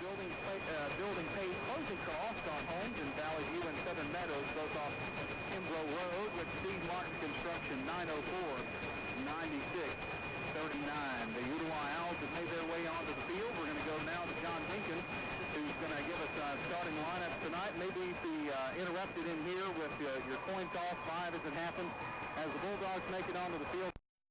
building paid closing costs on homes in Valley View and Southern Meadows, both off Kimbrough Road, with Steve Martin Construction, 904-96-39. The Ooltewah Owls have made their way onto the field. We're going to go now to John Dinkin, who's going to give us starting lineups tonight. Maybe be interrupted in here with your coin toss 5 as it happens as the Bulldogs make it onto the field.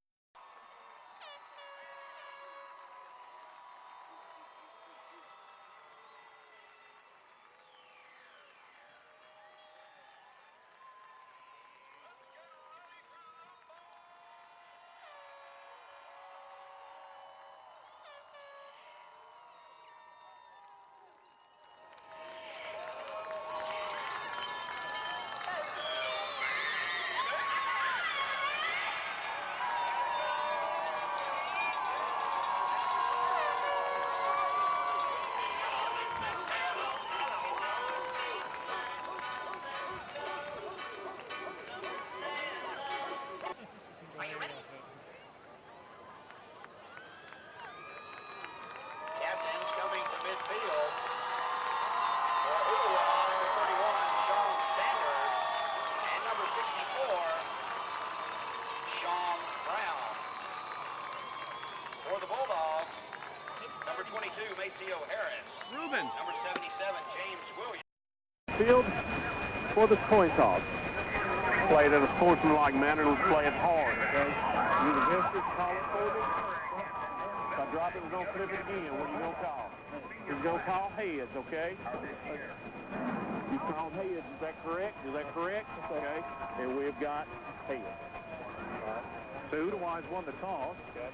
Field for the coin toss. Play it in a sportsmanlike manner. Let's play it hard, okay? You the visitors, call it for me. If I drop it, we're going to flip it again. What are you going to call? You're going to call heads, okay? You called heads. Is that correct? Is that correct? Okay. And we've got heads. All right. So Ooltewah has won the toss. Okay.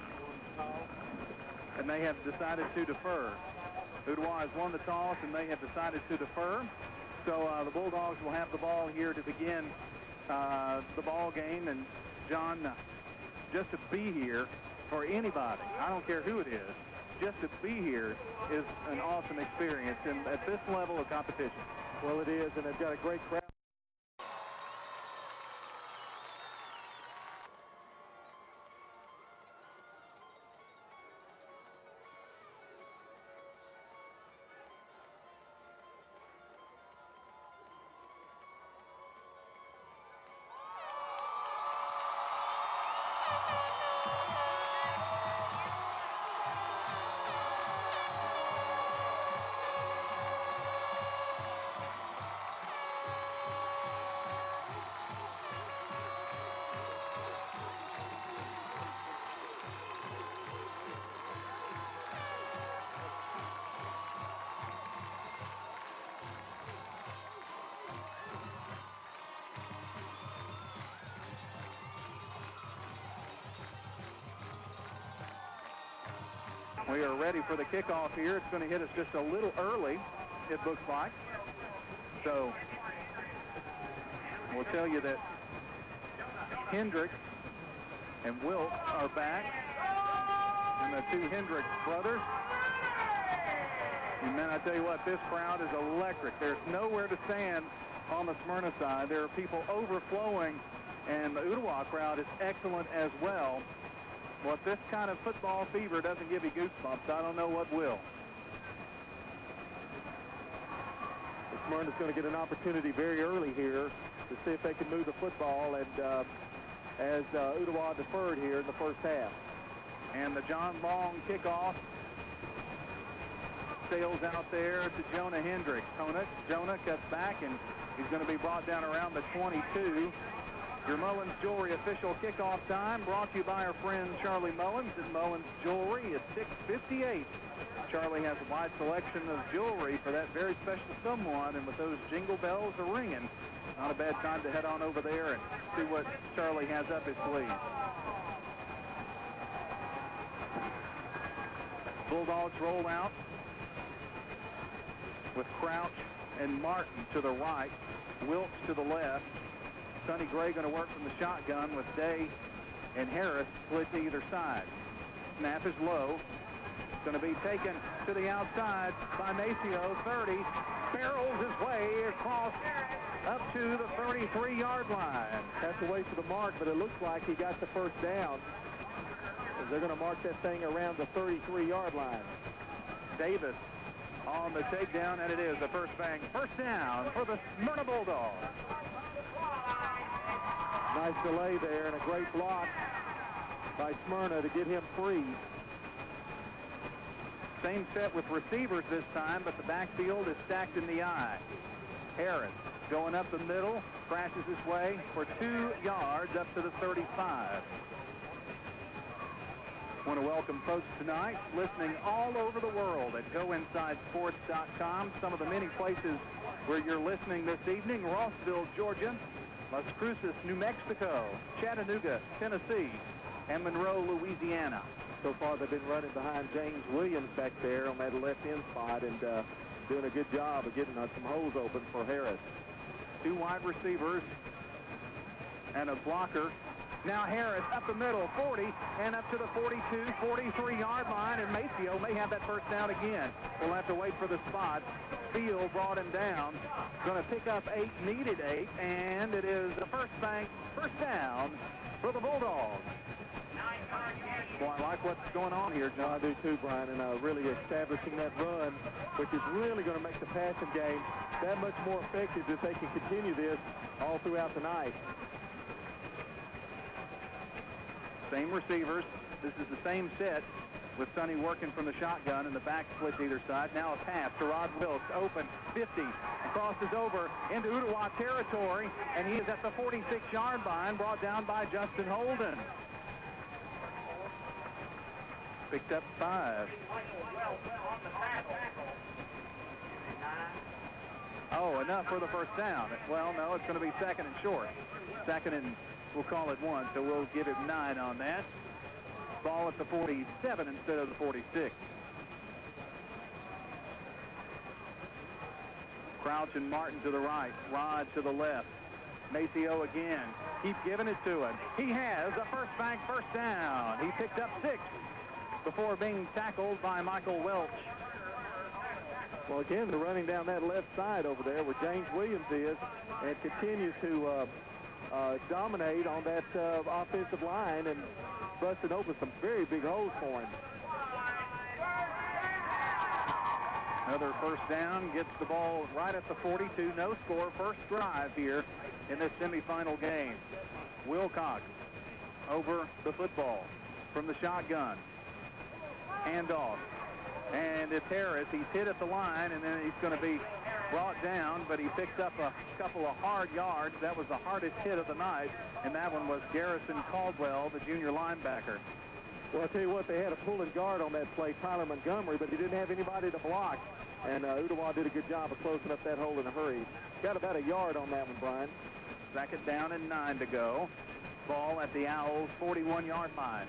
And they have decided to defer. Ooltewah has won the toss, and they have decided to defer. So the Bulldogs will have the ball here to begin the ball game. And John, just to be here for anybody, I don't care who it is, just to be here is an awesome experience and at this level of competition. Well, it is, and they've got a great crowd. We are ready for the kickoff here. It's going to hit us just a little early, it looks like. So we'll tell you that Hendricks and Wilt are back, and the two Hendricks brothers. And man, I tell you what, this crowd is electric. There's nowhere to stand on the Smyrna side. There are people overflowing, and the Ooltewah crowd is excellent as well. Well, if this kind of football fever doesn't give you goosebumps, I don't know what will. Smyrna's going to get an opportunity very early here to see if they can move the football, and as Ooltewah deferred here in the first half. And the John Long kickoff sails out there to Jonah Hendricks. Jonah cuts back, and he's going to be brought down around the 22. Your Mullins Jewelry official kickoff time brought to you by our friend Charlie Mullins at Mullins Jewelry at 6:58. Charlie has a wide selection of jewelry for that very special someone, and with those jingle bells ringing, not a bad time to head on over there and see what Charlie has up his sleeve. Bulldogs roll out with Crouch and Martin to the right, Wilkes to the left. Sonny Gray going to work from the shotgun with Day and Harris split to either side. Snap is low. Going to be taken to the outside by Maceo. 30. Barrels his way across up to the 33-yard line. That's away to the mark, but it looks like he got the first down. They're going to mark that thing around the 33-yard line. Davis on the takedown, and it is a first down for the Smyrna Bulldogs. Nice delay there and a great block by Smyrna to get him free. Same set with receivers this time, but the backfield is stacked in the eye. Harris going up the middle, crashes his way for 2 yards up to the 35. Want to welcome folks tonight listening all over the world at GoInsideSports.com. Some of the many places where you're listening this evening: Rossville, Georgia, Las Cruces, New Mexico, Chattanooga, Tennessee, and Monroe, Louisiana. So far they've been running behind James Williams back there on that left end spot and doing a good job of getting some holes open for Harris. 2 wide receivers and a blocker. Now Harris up the middle, 40, and up to the 42, 43-yard line, and Maceo may have that first down again. We'll have to wait for the spot. Field brought him down. Going to pick up 8, needed 8, and it is the first down for the Bulldogs. Well, I like what's going on here, John. I do too, Brian, and really establishing that run, which is really going to make the passing game that much more effective if they can continue this all throughout the night. Same receivers. This is the same set with Sonny working from the shotgun and the back splits either side. Now a pass to Rod Wilkes, open, 50, crosses over into Ooltewah territory, and he is at the 46-yard line, brought down by Justin Holden. Picked up 5. Oh, enough for the first down. Well, no, it's going to be second and short. Second and, we'll call it 1, so we'll give him 9 on that. Ball at the 47 instead of the 46. Crouch and Martin to the right, Rod to the left. Maceo again. Keep giving it to him. He has a first down. He picked up 6 before being tackled by Michael Welch. Well, again, they're running down that left side over there where James Williams is and continues to dominate on that offensive line and busting open some very big holes for him. Another first down, gets the ball right at the 42. No score, first drive here in this semifinal game. Wilcox over the football from the shotgun. Handoff. And it's Harris. He's hit at the line, and then he's going to be brought down, but he picked up a couple of hard yards. That was the hardest hit of the night, and that one was Garrison Caldwell, the junior linebacker. Well, I'll tell you what, they had a pulling guard on that play, Tyler Montgomery, but he didn't have anybody to block, and Ooltewah did a good job of closing up that hole in a hurry. Got about a yard on that one, Brian. Second down and 9 to go. Ball at the Owls' 41-yard line.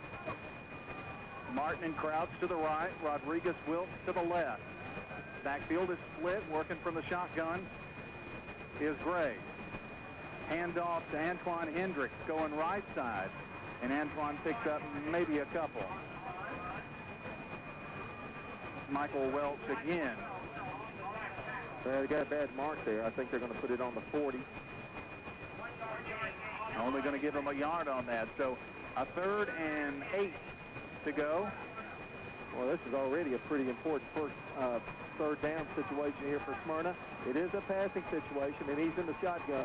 Martin and Crouch to the right, Rodriguez Wilkes to the left. Backfield is split, working from the shotgun is Gray. Handoff to Antoine Hendricks going right side, and Antoine picks up maybe a couple. Michael Welch again. They got a bad mark there. I think they're going to put it on the 40. Only going to give them a yard on that, so a 3rd and 8 to go. Well, this is already a pretty important first third down situation here for Smyrna. It is a passing situation, and he's in the shotgun.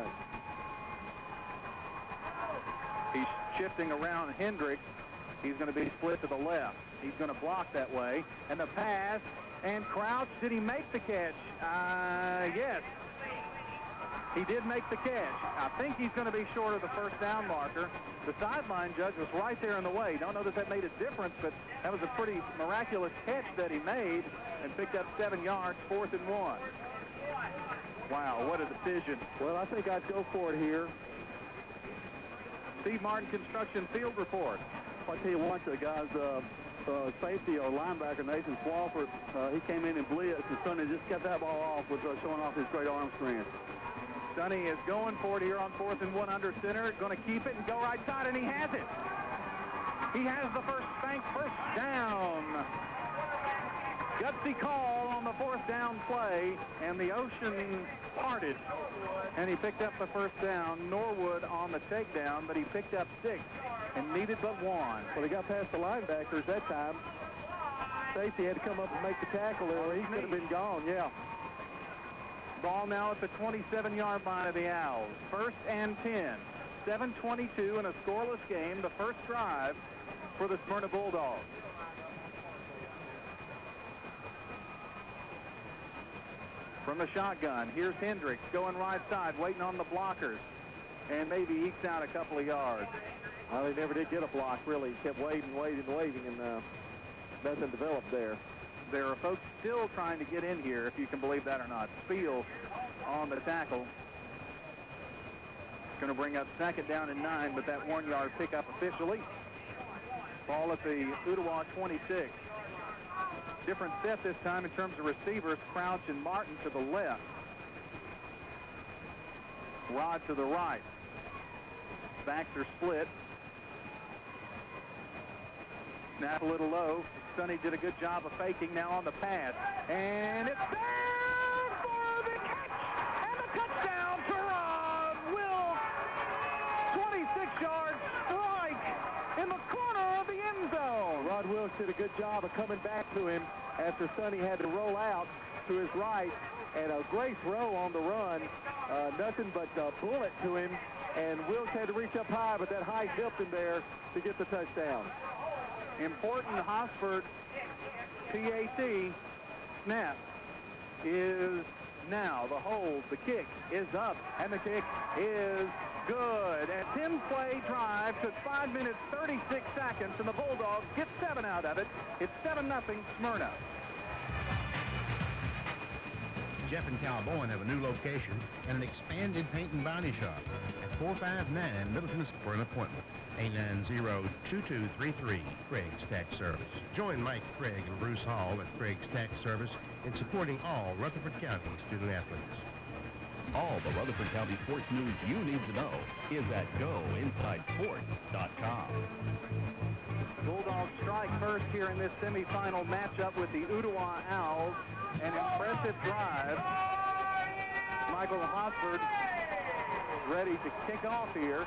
He's shifting around Hendricks. He's going to be split to the left. He's going to block that way. And the pass, and Crouch, did he make the catch? Yes. He did make the catch. I think he's going to be short of the first down marker. The sideline judge was right there in the way. Don't know that that made a difference, but that was a pretty miraculous catch that he made and picked up 7 yards, 4th and 1. Wow, what a decision. Well, I think I'd go for it here. Steve Martin Construction Field Report. I'll tell you what, the guy's safety or linebacker, Nathan Swafford, he came in and blitzed, and Sonny just kept that ball off with showing off his great arm strength. Sonny is going for it here on 4th and 1 under center. Going to keep it and go right side, and he has it. He has the first down. Gutsy call on the 4th down play, and the ocean parted, and he picked up the first down. Norwood on the takedown, but he picked up 6 and needed but 1. Well, he got past the linebackers that time. safety had to come up and make the tackle there, or he could have been gone, yeah. Ball now at the 27-yard line of the Owls. 1st and 10. 7:22 in a scoreless game. The first drive for the Smyrna Bulldogs. From the shotgun, here's Hendricks going right side, waiting on the blockers, and maybe ekes out a couple of yards. Well, they never did get a block, really. He kept waving, and nothing developed there. There are folks still trying to get in here, if you can believe that or not. Spiel on the tackle. Going to bring up 2nd down and 9, but that 1-yard pickup officially. Ball at the Ooltewah 26. Different set this time in terms of receivers. Crouch and Martin to the left. Rod to the right. Backs are split. Snap a little low. Sonny did a good job of faking now on the pass. And it's there for the catch and the touchdown to Rod Wilkes. 26-yard strike in the corner of the end zone. Rod Wilkes did a good job of coming back to him after Sonny had to roll out to his right, and a great throw on the run. Nothing but a bullet to him, and Wilkes had to reach up high, but that height helped him there to get the touchdown. Important Hosford PAT snap is now the hold. The kick is up, and the kick is good. A 10-play drive took 5 minutes, 36 seconds, and the Bulldogs get 7 out of it. It's 7-0 Smyrna. Jeff and Cal Bowen have a new location and an expanded paint and body shop at 459 Middleton for an appointment. 890-2233, Craig's Tax Service. Join Mike Craig and Bruce Hall at Craig's Tax Service in supporting all Rutherford County student athletes. All the Rutherford County sports news you need to know is at GoInsideSports.com. Bulldogs strike first here in this semifinal matchup with the Ooltewah Owls. An impressive drive. Michael Hosford ready to kick off here.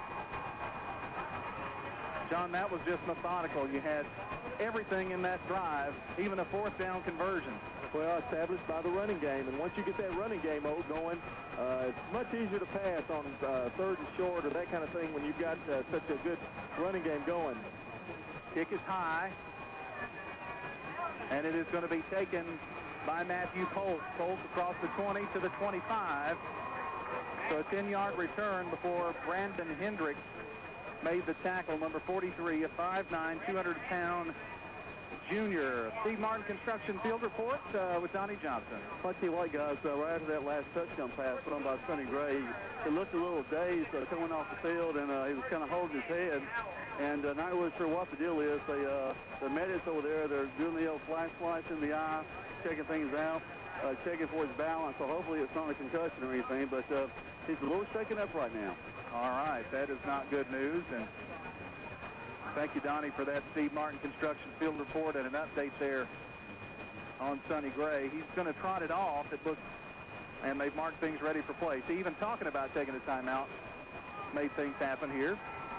John, that was just methodical. You had everything in that drive, even a 4th down conversion. Well, established by the running game, and once you get that running game going, it's much easier to pass on 3rd and short or that kind of thing when you've got such a good running game going. Kick is high, and it is going to be taken by Matthew Colt. Colt across the 20 to the 25. So a 10-yard return before Brandon Hendricks made the tackle. Number 43, a 5'9", 200-pound junior. Steve Martin Construction Field Report with Donnie Johnson. I'll tell you what, guys, right after that last touchdown pass put on by Sonny Gray, he looked a little dazed coming off the field, and he was kind of holding his head. And not really sure what the deal is. The medics over there, they're doing the old flashlights in the eye, checking things out, checking for his balance. So hopefully it's not a concussion or anything, but he's a little shaken up right now. All right, that is not good news. And thank you, Donnie, for that Steve Martin Construction Field Report and an update there on Sonny Gray. He's going to trot it off, it looks, and they've marked things ready for play. See, even talking about taking a timeout made things happen here.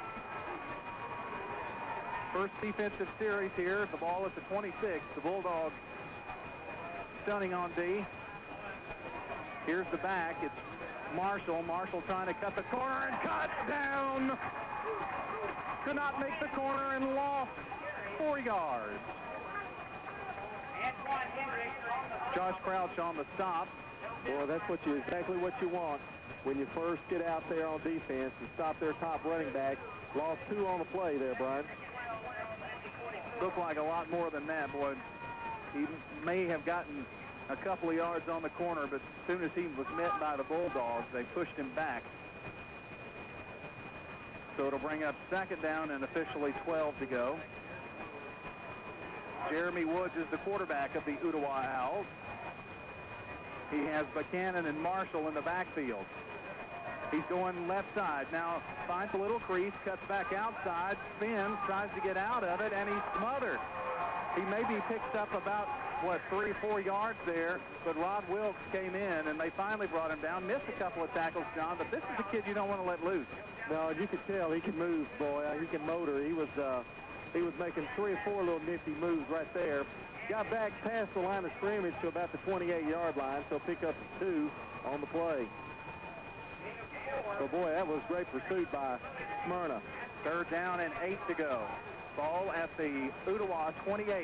First defensive series here. The ball at the 26. The Bulldogs stunning on D. Here's the back. It's Marshall. Marshall trying to cut the corner and cut down. Could not make the corner and lost 4 yards. Josh Crouch on the stop. Boy, that's exactly what you want when you first get out there on defense and stop their top running back. Lost 2 on the play there, Brian. Looked like a lot more than that, boy. He may have gotten a couple of yards on the corner, but as soon as he was met by the Bulldogs, they pushed him back. So it'll bring up 2nd down and officially 12 to go. Jeremy Woods is the quarterback of the Ooltewah Owls. He has Buchanan and Marshall in the backfield. He's going left side. Now finds a little crease, cuts back outside, spins, tries to get out of it, and he's smothered. He maybe picks up about, 3 or 4 yards there, but Rod Wilkes came in, and they finally brought him down. Missed a couple of tackles, John, but this is a kid you don't want to let loose. No, you could tell he can move, boy. He can motor. He was making 3 or 4 little nifty moves right there. got back past the line of scrimmage to about the 28-yard line, so pick up 2 on the play. So, boy, that was great pursuit by Smyrna. 3rd down and 8 to go. Ball at the Ooltewah 28.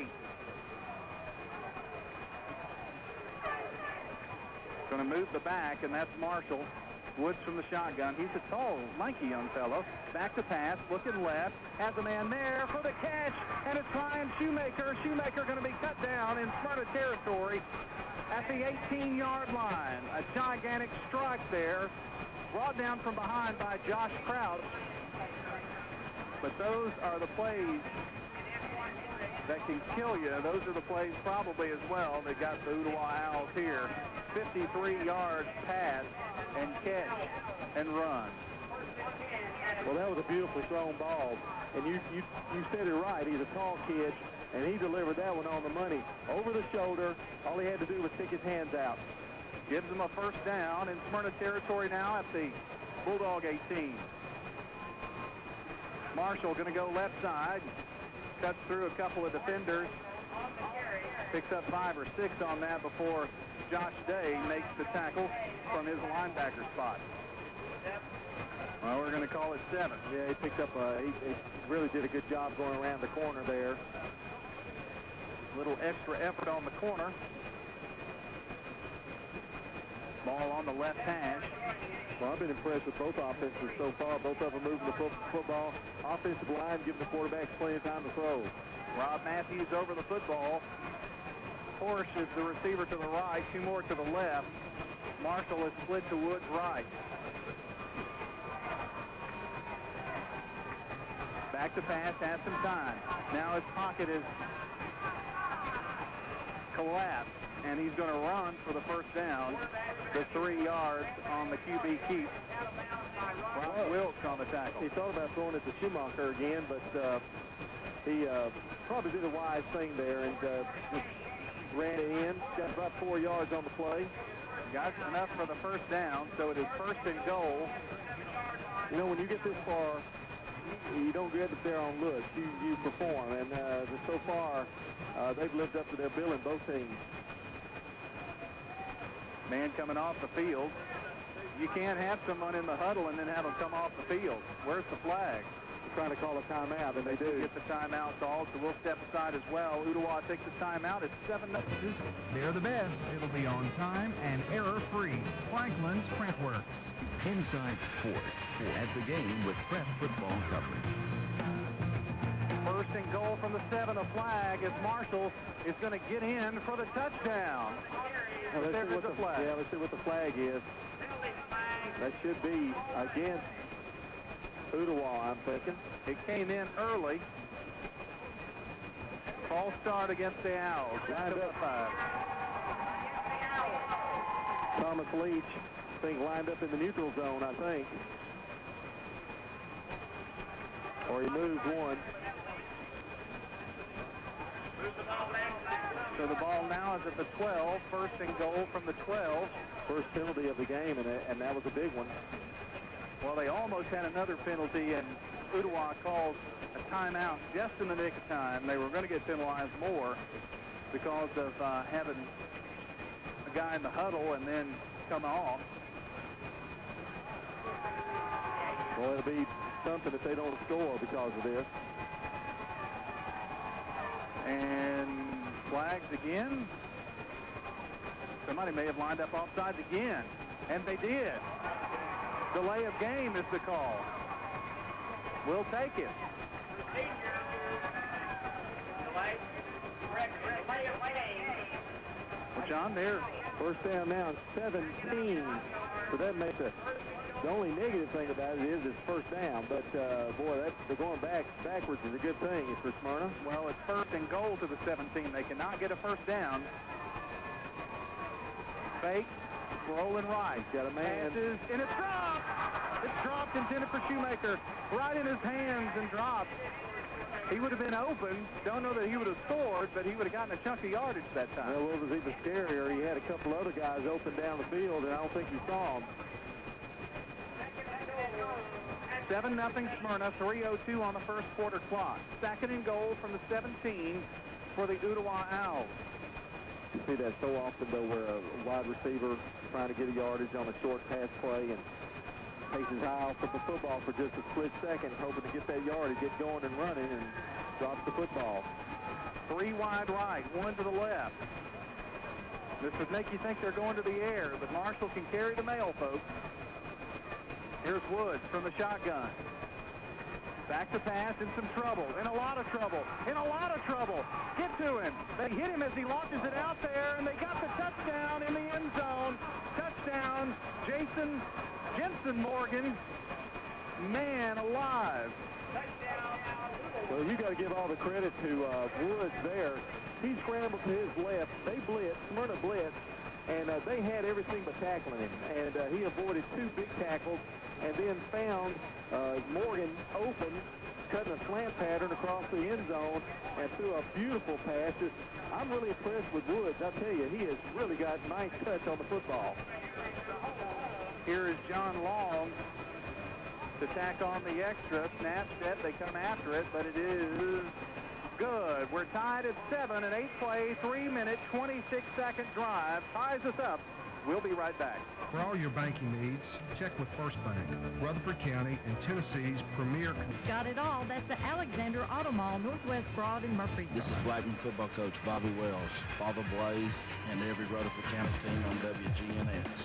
Going to move the back, and that's Marshall. Woods from the shotgun. He's a tall, lanky young fellow. Back to pass, looking left. Has a man there for the catch, and it's Ryan Shoemaker. Shoemaker going to be cut down in Smyrna territory at the 18-yard line. A gigantic strike there, brought down from behind by Josh Crouch. But those are the plays that can kill you. Those are the plays probably as well that got the Ooltewah Owls here. 53 yards pass and catch and run. Well, that was a beautifully thrown ball. And you said it right. He's a tall kid, and he delivered that one on the money. Over the shoulder. All he had to do was stick his hands out. Gives him a 1st down in Smyrna territory now at the Bulldog 18. Marshall going to go left side. Cuts through a couple of defenders. Picks up 5 or 6 on that before Josh Day makes the tackle from his linebacker spot. Well, we're going to call it 7. Yeah, he picked up he really did a good job going around the corner there. Little extra effort on the corner. Ball on the left hash. Well, I've been impressed with both offenses so far. Both of them moving the football. Offensive line giving the quarterbacks plenty of time to throw. Rob Matthews over the football. Porsche is the receiver to the right, 2 more to the left. Marshall is split to Woods right. Back to pass, has some time. Now his pocket is collapsed, and he's going to run for the 1st down. The 3 yards on the QB keep. Rob Wilkes on the tackle. He thought about throwing it to Schumacher again, but he probably did a wise thing there and just ran it in. Got about 4 yards on the play. Got enough for the 1st down, so it is 1st and goal. You know, when you get this far, you don't get it there on looks. You perform, and so far they've lived up to their billing, both teams. Man coming off the field. You can't have someone in the huddle and then have them come off the field. Where's the flag? They're trying to call a timeout, and they do. Get the timeout called, so we'll step aside as well. Ooltewah takes the timeout. It's 7-0. They're the best. It'll be on time and error-free. Franklin's Printworks. Inside Sports at the game with prep football coverage. 1st and goal from the 7. A flag as Marshall is going to get in for the touchdown. Let's There's the flag. Yeah, let's see what the flag is. That should be against Ooltewah, I'm thinking. It came in early. False start against the Owls. Lined up 5. Thomas Leach, I think, lined up in the neutral zone, I think. Or he moved one. So the ball now is at the 12. 1st and goal from the 12. First penalty of the game, and that was a big one. Well, they almost had another penalty, and Ooltewah called a timeout just in the nick of time. They were going to get penalized more because of having a guy in the huddle and then come off. Well, it'll be something if they don't score because of this. And flags again. Somebody may have lined up offsides again, and they did. Delay of game is the call. We'll take it. Well, John, there. 1st down now, 17. So that makes it. The only negative thing about it is it's 1st down, but boy, they're going backwards is a good thing for Smyrna. Well, it's 1st and goal to the 17. They cannot get a 1st down. Fake, rolling right. Got a man. Passes, and it's dropped. It's dropped, intended for Shoemaker. Right in his hands and dropped. He would have been open. Don't know that he would have scored, but he would have gotten a chunk of yardage that time. Well, what was even scarier, he had a couple other guys open down the field, and I don't think he saw them. 7-0 Smyrna, 3:02 on the 1st quarter clock. 2nd and goal from the 17. for the Ooltewah Owls. You see that so often, though, where a wide receiver trying to get a yardage on a short pass play and takes his eye off of the football for just a split second, hoping to get that yardage, get going and running, and drops the football. 3 wide right, 1 to the left. This would make you think they're going to the air, but Marshall can carry the mail, folks. Here's Woods from the shotgun. Back to pass, in some trouble, in a lot of trouble, Get to him. They hit him as he launches it out there, and they got the touchdown in the end zone. Touchdown, Jason Jensen Morgan. Man alive. Well, you got to give all the credit to Woods there. He scrambled to his left. They blitzed, Smyrna blitzed, and they had everything but tackling him. And he avoided 2 big tackles and then found Morgan open, cutting a slant pattern across the end zone and threw a beautiful pass. I'm really impressed with Woods. I tell you, he has really got a nice touch on the football. Here is John Long to tack on the extra. Snap set, they come after it, but it is good. We're tied at 7, an 8-play, 3-minute, 26-second drive. Ties us up. We'll be right back. For all your banking needs, check with First Bank, Rutherford County and Tennessee's premier. Got it all. That's the Alexander Auto Mall, Northwest Broad in Murfreesboro. This is Blackman football coach Bobby Wells, Father Blaze, and every Rutherford County team on WGNS.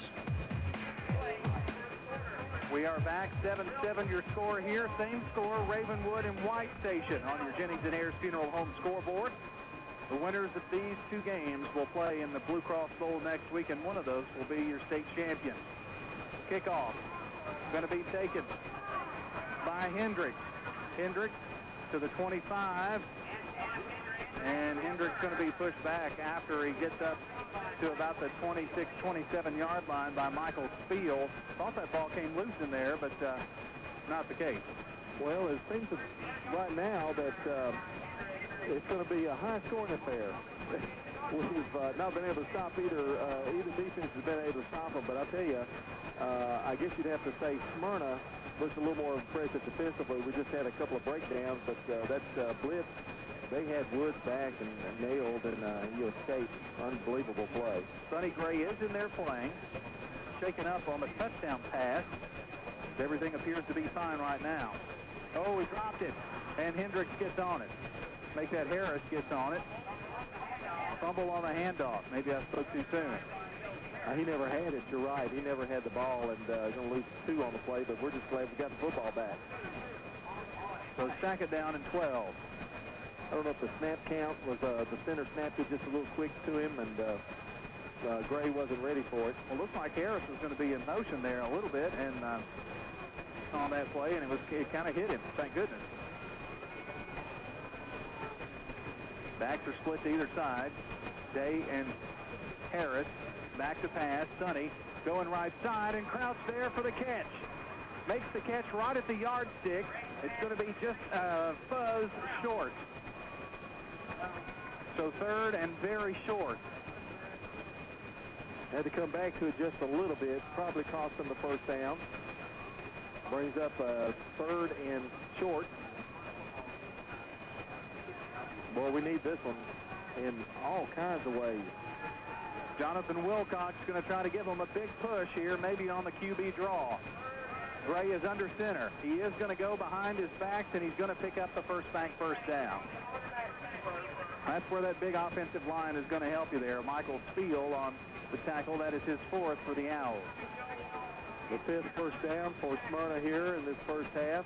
We are back, 7-7 your score here. Same score, Ravenwood and White Station on your Jennings and Ayers Funeral Home scoreboard. The winners of these 2 games will play in the Blue Cross Bowl next week, and one of those will be your state champions. Kickoff going to be taken by Hendricks. Hendricks to the 25, and Hendricks going to be pushed back after he gets up to about the 26, 27-yard line by Michael Spiel. Thought that ball came loose in there, but not the case. Well, it seems right now that it's going to be a high-scoring affair. We've not been able to stop either defense has been able to stop them, but I tell you, I guess you'd have to say Smyrna looks a little more impressive defensively. We just had a couple of breakdowns, but that blitz, they had Woods back and nailed, and he escaped. Unbelievable play. Sonny Gray is in there playing, shaken up on the touchdown pass. Everything appears to be fine right now. Oh, he dropped it, and Hendricks gets on it. Make that Harris gets on it. Fumble on the handoff. Maybe I spoke too soon. He never had it. You're right. He never had the ball, and going to lose 2 on the play, but we're just glad we got the football back. So second down and 12. I don't know if the snap count was the center snapped it just a little quick to him, and Gray wasn't ready for it. Well, looks like Harris was going to be in motion there a little bit, and on that play, and it kind of hit him. Thank goodness. Backs are split to either side. Day and Harris. Back to pass. Sonny going right side, and Crouch there for the catch. Makes the catch right at the yardstick. It's going to be just a fuzz short. So third and very short. Had to come back to it just a little bit. Probably cost them the first down. Brings up a third and short. Boy, we need this one in all kinds of ways. Jonathan Wilcox going to try to give him a big push here, maybe on the QB draw. Gray is under center. He is going to go behind his backs, and he's going to pick up the First Bank first down. That's where that big offensive line is going to help you there. Michael Spiel on the tackle. That is his 4th for the Owls. The 5th first down for Smyrna here in this first half.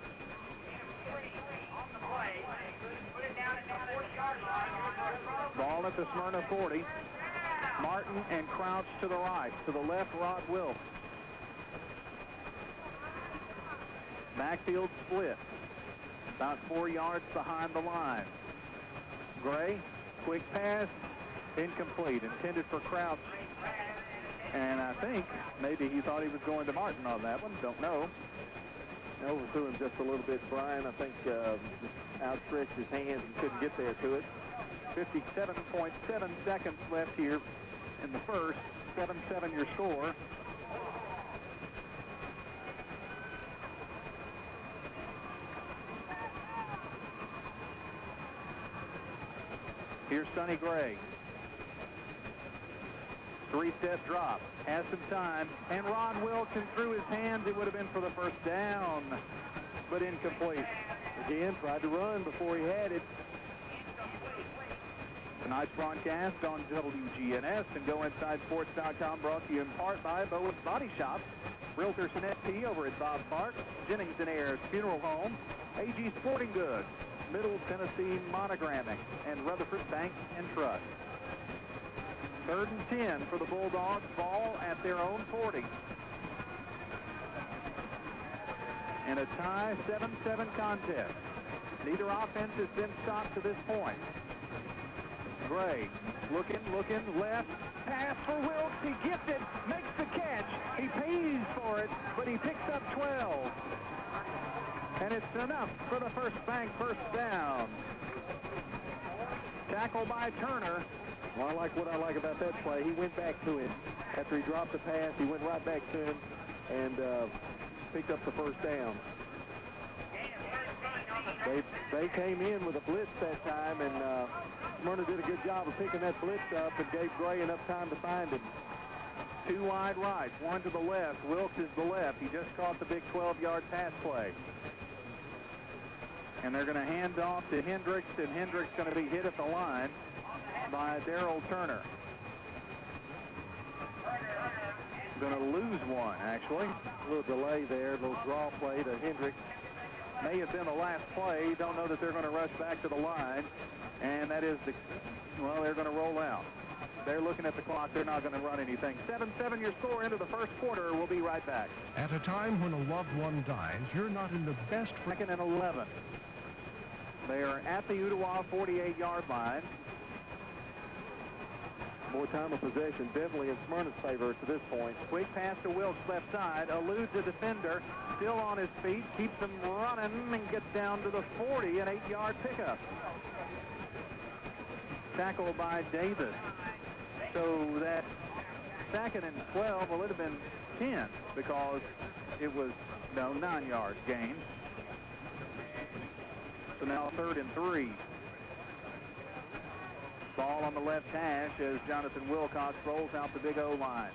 Ball at the Smyrna 40. Martin and Crouch to the right. To the left, Rod Wilkes. Backfield split. About 4 yards behind the line. Gray, quick pass, incomplete. Intended for Crouch. And I think maybe he thought he was going to Martin on that one. Don't know. Overthrew him just a little bit. Brian, I think, just outstretched his hands and couldn't get there to it. 57.7 seconds left here in the first. 7-7 your score. Here's Sonny Gray. Three-step drop, has some time, and Ron Wilson threw his hands. It would have been for the first down, but incomplete. Again, tried to run before he had it. Tonight's broadcast on WGNS and GoInsideSports.com brought to you in part by Bowen's Body Shop, Realtors and FP over at Bob Park, Jennings and Ayers Funeral Home, AG Sporting Goods, Middle Tennessee Monogramming, and Rutherford Bank and Trust. 3rd and 10 for the Bulldogs, ball at their own 40. In a tie, 7-7 contest. Neither offense has been stopped to this point. Gray, looking, left, pass for Wilkes, he gets it, makes the catch, he pays for it, but he picks up 12. And it's enough for the first bank first down. Tackle by Turner. Well, what I like about that play, he went back to him. After he dropped the pass, he went right back to him and picked up the first down. They came in with a blitz that time, and Smyrna did a good job of picking that blitz up and gave Gray enough time to find him. 2 wide rights, 1 to the left. Wilkes is the left. He just caught the big 12-yard pass play. And they're going to hand off to Hendricks, and Hendricks going to be hit at the line by Darrell Turner. Going to lose one, actually. A little delay there, a little draw play to Hendricks. May have been the last play. Don't know that they're going to rush back to the line. And that is they're going to roll out. They're looking at the clock. They're not going to run anything. 7-7 your score into the first quarter. We'll be right back. At a time when a loved one dies, you're not in the best... 2nd and 11. They are at the Ooltewah 48-yard line. More time of possession, definitely in Smyrna's favor to this point. Quick pass to Wilkes left side, eludes a defender, still on his feet, keeps him running, and gets down to the 40, an 8-yard pickup. Tackle by Davis. So that 2nd and 12, well, it would have been 10 because it was, 9 yards gain. So now 3rd and 3. Ball on the left hash as Jonathan Wilcox rolls out the big O-line.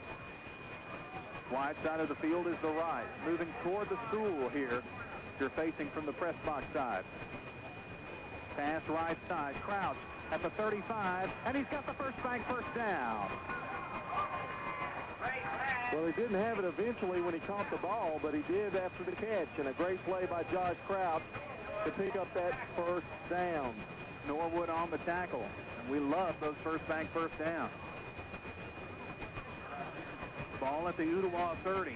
Wide side of the field is the right. Moving toward the school here. You're facing from the press box side. Pass right side. Crouch at the 35, and he's got the first bank first down. Well, he didn't have it eventually when he caught the ball, but he did after the catch, and a great play by Josh Crouch to pick up that first down. Norwood on the tackle. And we love those first bank first down. Ball at the Ooltewah 30.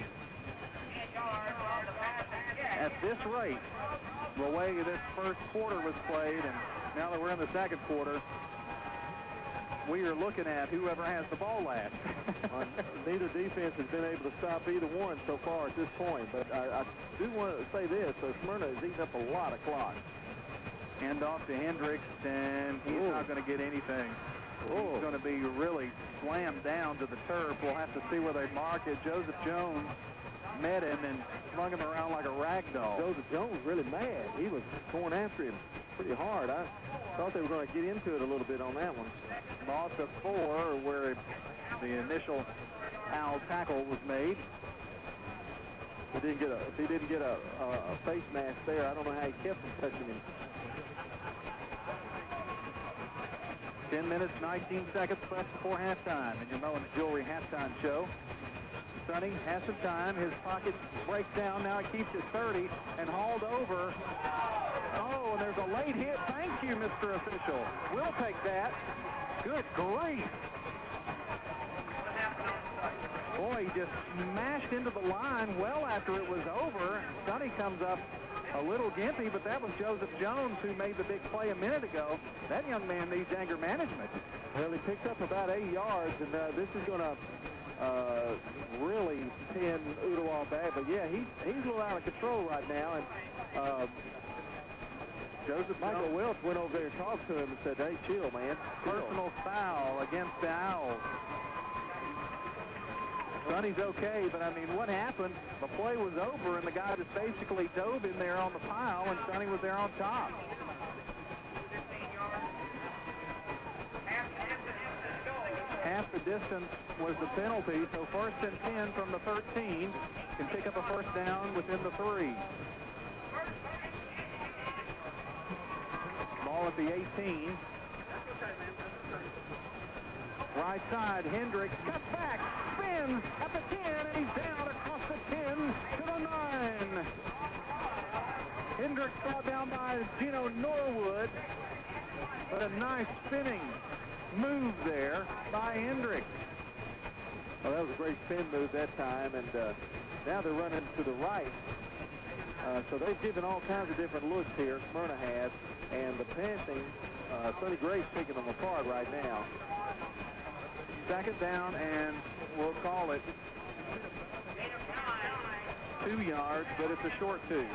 At this rate, the way this first quarter was played, and now that we're in the second quarter, we are looking at whoever has the ball last. Neither defense has been able to stop either one so far at this point, but I do want to say this, so Smyrna has eaten up a lot of clock. Hand off to Hendricks, and he's not going to get anything. He's going to be really slammed down to the turf. We'll have to see where they mark it. Joseph Jones met him and slung him around like a rag doll. Joseph Jones was really mad. He was going after him pretty hard. I thought they were going to get into it a little bit on that one. Loss of 4 where the initial foul tackle was made. If he didn't get a face mask there, I don't know how he kept from touching him. 10 minutes, 19 seconds left before halftime in your Mullins Jewelry halftime show. Sonny has some time. His pocket breaks down. Now it keeps it 30 and hauled over. Oh, and there's a late hit. Thank you, Mr. Official. We'll take that. Good grief. Boy, he just smashed into the line well after it was over. Sonny comes up a little gimpy, but that was Joseph Jones who made the big play a minute ago. That young man needs anger management. Well, he picked up about 8 yards, and this is going to really pin Ooltewah back. But yeah, he's a little out of control right now. And Michael Welch went over there and talked to him and said, "Hey, chill, man." Personal foul against the Owls. Sonny's okay, but I mean, what happened? The play was over, and the guy just basically dove in there on the pile, and Sonny was there on top. half the distance was the penalty, so 1st and 10 from the 13. Can pick up a first down within the 3. Ball at the 18. Right side, Hendricks cuts back, spins at the 10, and he's down across the 10 to the 9. Hendricks brought down by Gino Norwood, but a nice spinning move there by Hendricks. Well, that was a great spin move that time, and now they're running to the right. So they've given all kinds of different looks here, Smyrna has, and the passing, Sonny Gray's picking them apart right now. 2nd down, and we'll call it 2 yards, but it's a short 2.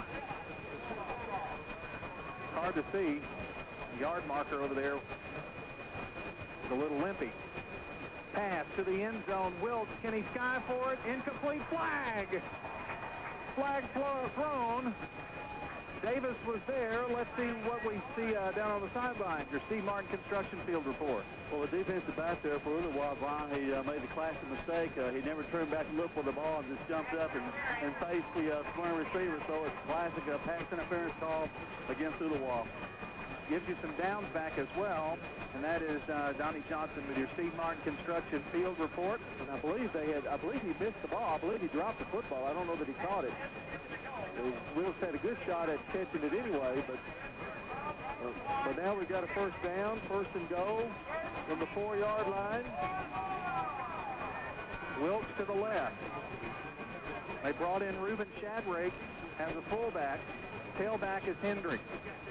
Hard to see. Yard marker over there is a little limpy. Pass to the end zone. Wilkes, can he sky for it? Incomplete. Flag. Flag thrown. Davis was there. Let's see what we see down on the sideline. Your Steve Martin Construction Field report. Well, the defensive back there for Ooltewah, Brian, he made the classic mistake. He never turned back and looked for the ball and just jumped up and faced the Smyrna receiver. So it's a classic pass interference call against Ooltewah. Gives you some downs back as well, and that is Donnie Johnson with your Steve Martin Construction Field report. And I believe he missed the ball. I believe he dropped the football. I don't know that he caught it. Wilkes had a good shot at catching it anyway, but now we've got a first down, 1st and goal from the 4-yard line. Wilkes to the left. They brought in Reuben Shadrake as a fullback. Tailback is Hendricks.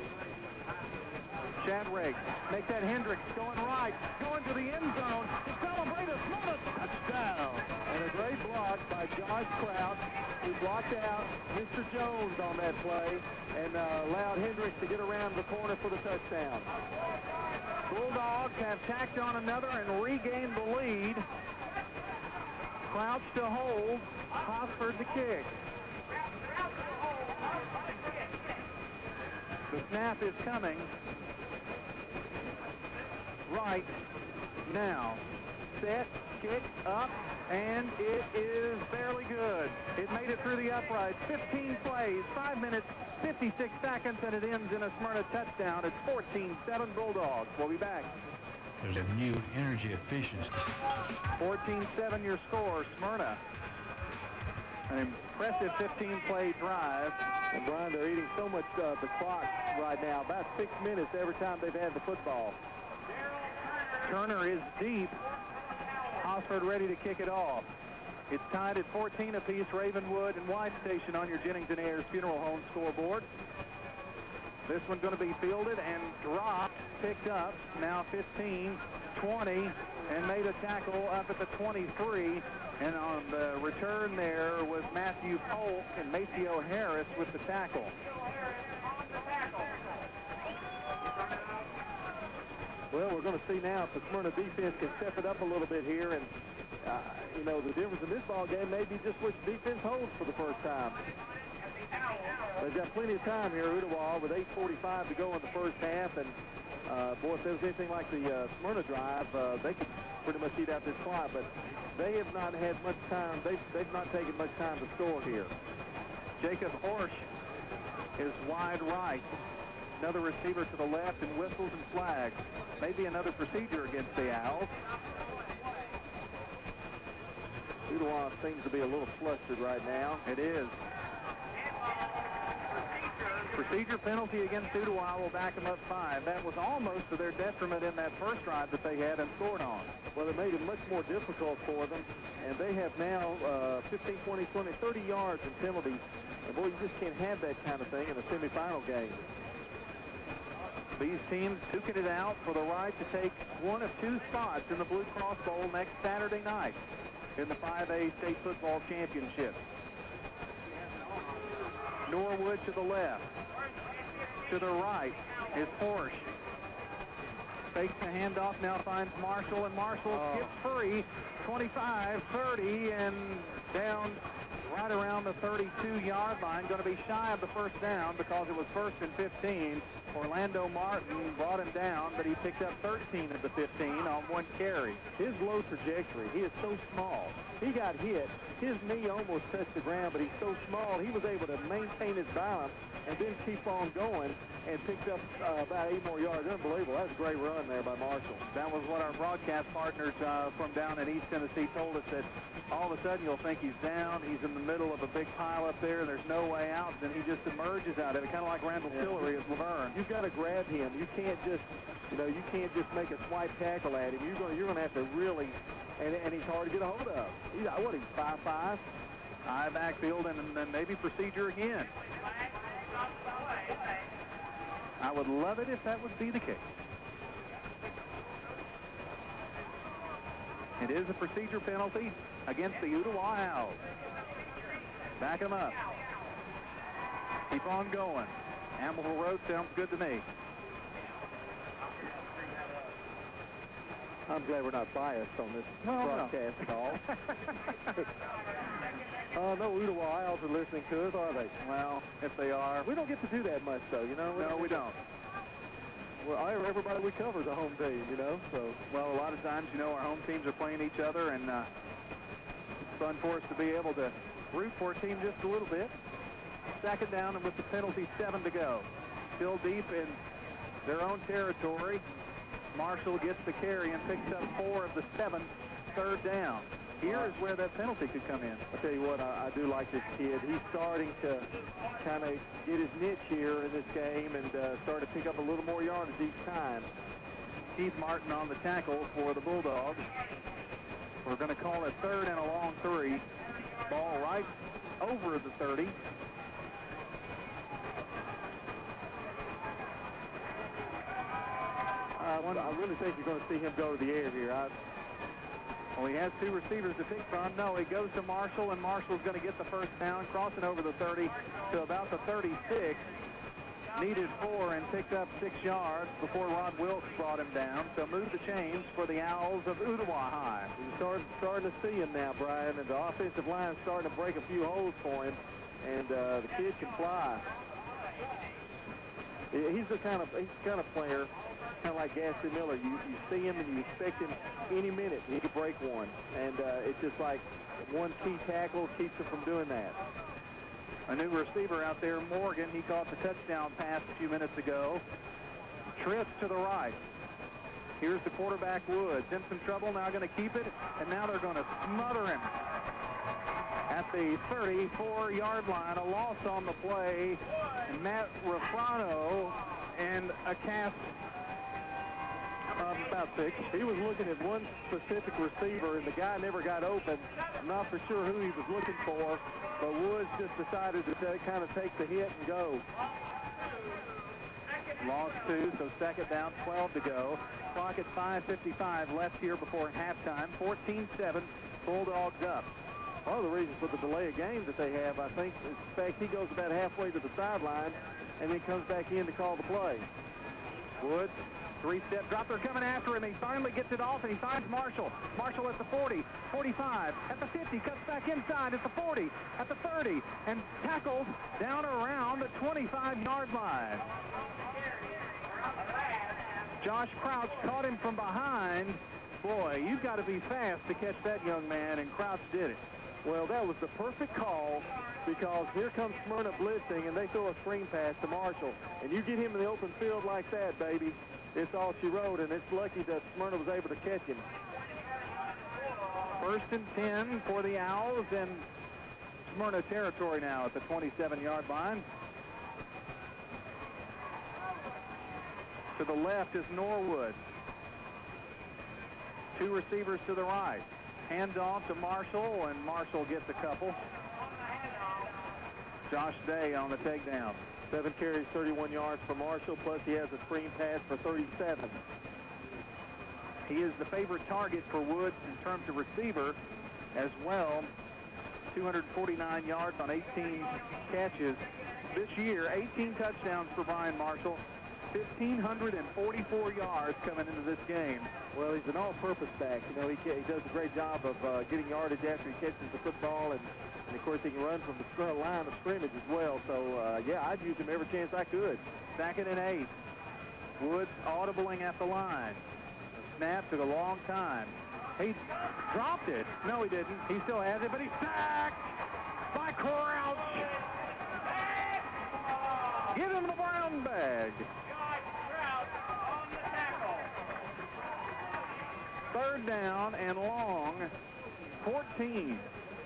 Shadrake makes that Hendricks going right, going to the end zone to celebrate a Smyrna touchdown. And a great block by Josh Kraut, who blocked out Mr. Jones on that play and allowed Hendricks to get around the corner for the touchdown. Bulldogs have tacked on another and regained the lead. Crouch to hold, Hosford to kick. The snap is coming right now. Set, kick, up, and it is fairly good. It made it through the uprights. 15 plays, 5 minutes, 56 seconds, and it ends in a Smyrna touchdown. It's 14-7 Bulldogs. We'll be back. There's a new energy efficiency. 14-7 your score, Smyrna. An impressive 15-play drive. And Brian, they're eating so much of the clock right now, about 6 minutes every time they've had the football. Turner is deep. Hosford ready to kick it off. It's tied at 14 apiece, Ravenwood and White Station on your Jennings and Ayers Funeral Home scoreboard. This one's going to be fielded and dropped, picked up, now 15, 20, and made a tackle up at the 23. And on the return there was Matthew Polk and Maceo Harris with the tackle. Well, we're going to see now if the Smyrna defense can step it up a little bit here. And, you know, the difference in this ball game may be just which defense holds for the first time. They've got plenty of time here, Ooltewah, with 8:45 to go in the first half. And, boy, if there was anything like the Smyrna drive, they could pretty much eat out this clock. But they have not had much time. They've not taken much time to score here. Jacob Horsch is wide right. Another receiver to the left, and whistles and flags. Maybe another procedure against the Owls. Ooltewah seems to be a little flustered right now. It is. Procedure penalty against Ooltewah will back them up 5. That was almost to their detriment in that first drive that they had and scored on. Well, it made it much more difficult for them, and they have now 15, 20, 20, 30 yards in penalties. And, boy, you just can't have that kind of thing in a semifinal game. These teams duking it out for the right to take one of 2 spots in the Blue Cross Bowl next Saturday night in the 5A State Football Championship. Norwood to the left. To the right is Horsch. Fakes the handoff, now finds Marshall, and Marshall skips free. 25, 30, and down right around the 32-yard line. Going to be shy of the first down because it was 1st and 15. Orlando Martin brought him down, but he picked up 13 of the 15 on one carry. His low trajectory, he is so small. He got hit. His knee almost touched the ground, but he's so small, he was able to maintain his balance and then keep on going and picked up about 8 more yards. Unbelievable. That was a great run there by Marshall. That was what our broadcast partners from down in East Tennessee told us, that all of a sudden you'll think he's down. He's in the middle of a big pile up there. There's no way out. Then he just emerges out of it, kind of like Randall Tillery at Laverne. You've got to grab him. You can't just, you can't just make a swipe tackle at him. You're going to have to really, and he's hard to get a hold of. He's 5'5"? High backfield and then maybe procedure again. I would love it if that would be the case. It is a procedure penalty against the Ooltewah Owls. Back him up. Keep on going. Amble Road sounds good to me. I'm glad we're not biased on this broadcast call. No Ooltewah Owls are listening to us, are they? Well, if they are. We don't get to do that much, though, No, we don't. Well, everybody we cover is a home team, so. Well, a lot of times, our home teams are playing each other, and it's fun for us to be able to root for a team just a little bit. Second down, and with the penalty, 7 to go. Still deep in their own territory. Marshall gets the carry and picks up 4 of the 7, third down. Here is where that penalty could come in. I'll tell you what, I do like this kid. He's starting to kind of get his niche here in this game and start to pick up a little more yardage each time. Keith Martin on the tackle for the Bulldogs. We're going to call it third and a long 3. Ball right over the 30. I really think you're going to see him go to the air here. Well, he has 2 receivers to pick from. No, he goes to Marshall, and Marshall's going to get the first down, crossing over the 30 to about the 36. Needed 4 and picked up 6 yards before Rod Wilkes brought him down. So move the chains for the Owls of Ooltewah High. You're starting to see him now, Brian, and the offensive line is starting to break a few holes for him, and the kid can fly. He's the kind of player, kind of like Gaston Miller. You see him and you expect him any minute he could break one, and it's just like one key tackle keeps him from doing that. A new receiver out there, Morgan. He caught the touchdown pass a few minutes ago. Trips to the right. Here's the quarterback, Woods. In some trouble, now going to keep it, and now they're going to smother him at the 34-yard line. A loss on the play. Matt Rafrano and a cast of about 6. He was looking at one specific receiver, and the guy never got open. I'm not for sure who he was looking for, but Woods just decided to kind of take the hit and go. Lost 2, so second down, 12 to go. Clock at 5:55 left here before halftime. 14-7, Bulldogs up. One of the reasons for the delay of game that they have, I think, is the fact he goes about halfway to the sideline and then comes back in to call the play. Woods, 3-step drop. They're coming after him. He finally gets it off, and he finds Marshall. Marshall at the 40, 45, at the 50, cuts back inside at the 40, at the 30, and tackles down around the 25-yard line. Josh Crouch caught him from behind. Boy, you've got to be fast to catch that young man, and Crouch did it. Well, that was the perfect call, because here comes Smyrna blitzing, and they throw a screen pass to Marshall. And you get him in the open field like that, baby, it's all she wrote, and it's lucky that Smyrna was able to catch him. 1st and 10 for the Owls, and Smyrna territory now at the 27-yard line. To the left is Norwood. 2 receivers to the right. Handoff to Marshall, and Marshall gets a couple. Josh Day on the takedown. 7 carries, 31 yards for Marshall, plus he has a screen pass for 37. He is the favorite target for Woods in terms of receiver as well. 249 yards on 18 catches this year. 18 touchdowns for Brian Marshall. 1,544 yards coming into this game. Well, he's an all-purpose back. You know, he does a great job of getting yardage after he catches the football, and of course he can run from the line of scrimmage as well. So, yeah, I'd use him every chance I could. 2nd and 8. Woods audibling at the line. The snap took a long time. He dropped it. No, he didn't. He still has it, but he's sacked by Crouch. Give him the brown bag. 3rd down and long, 14.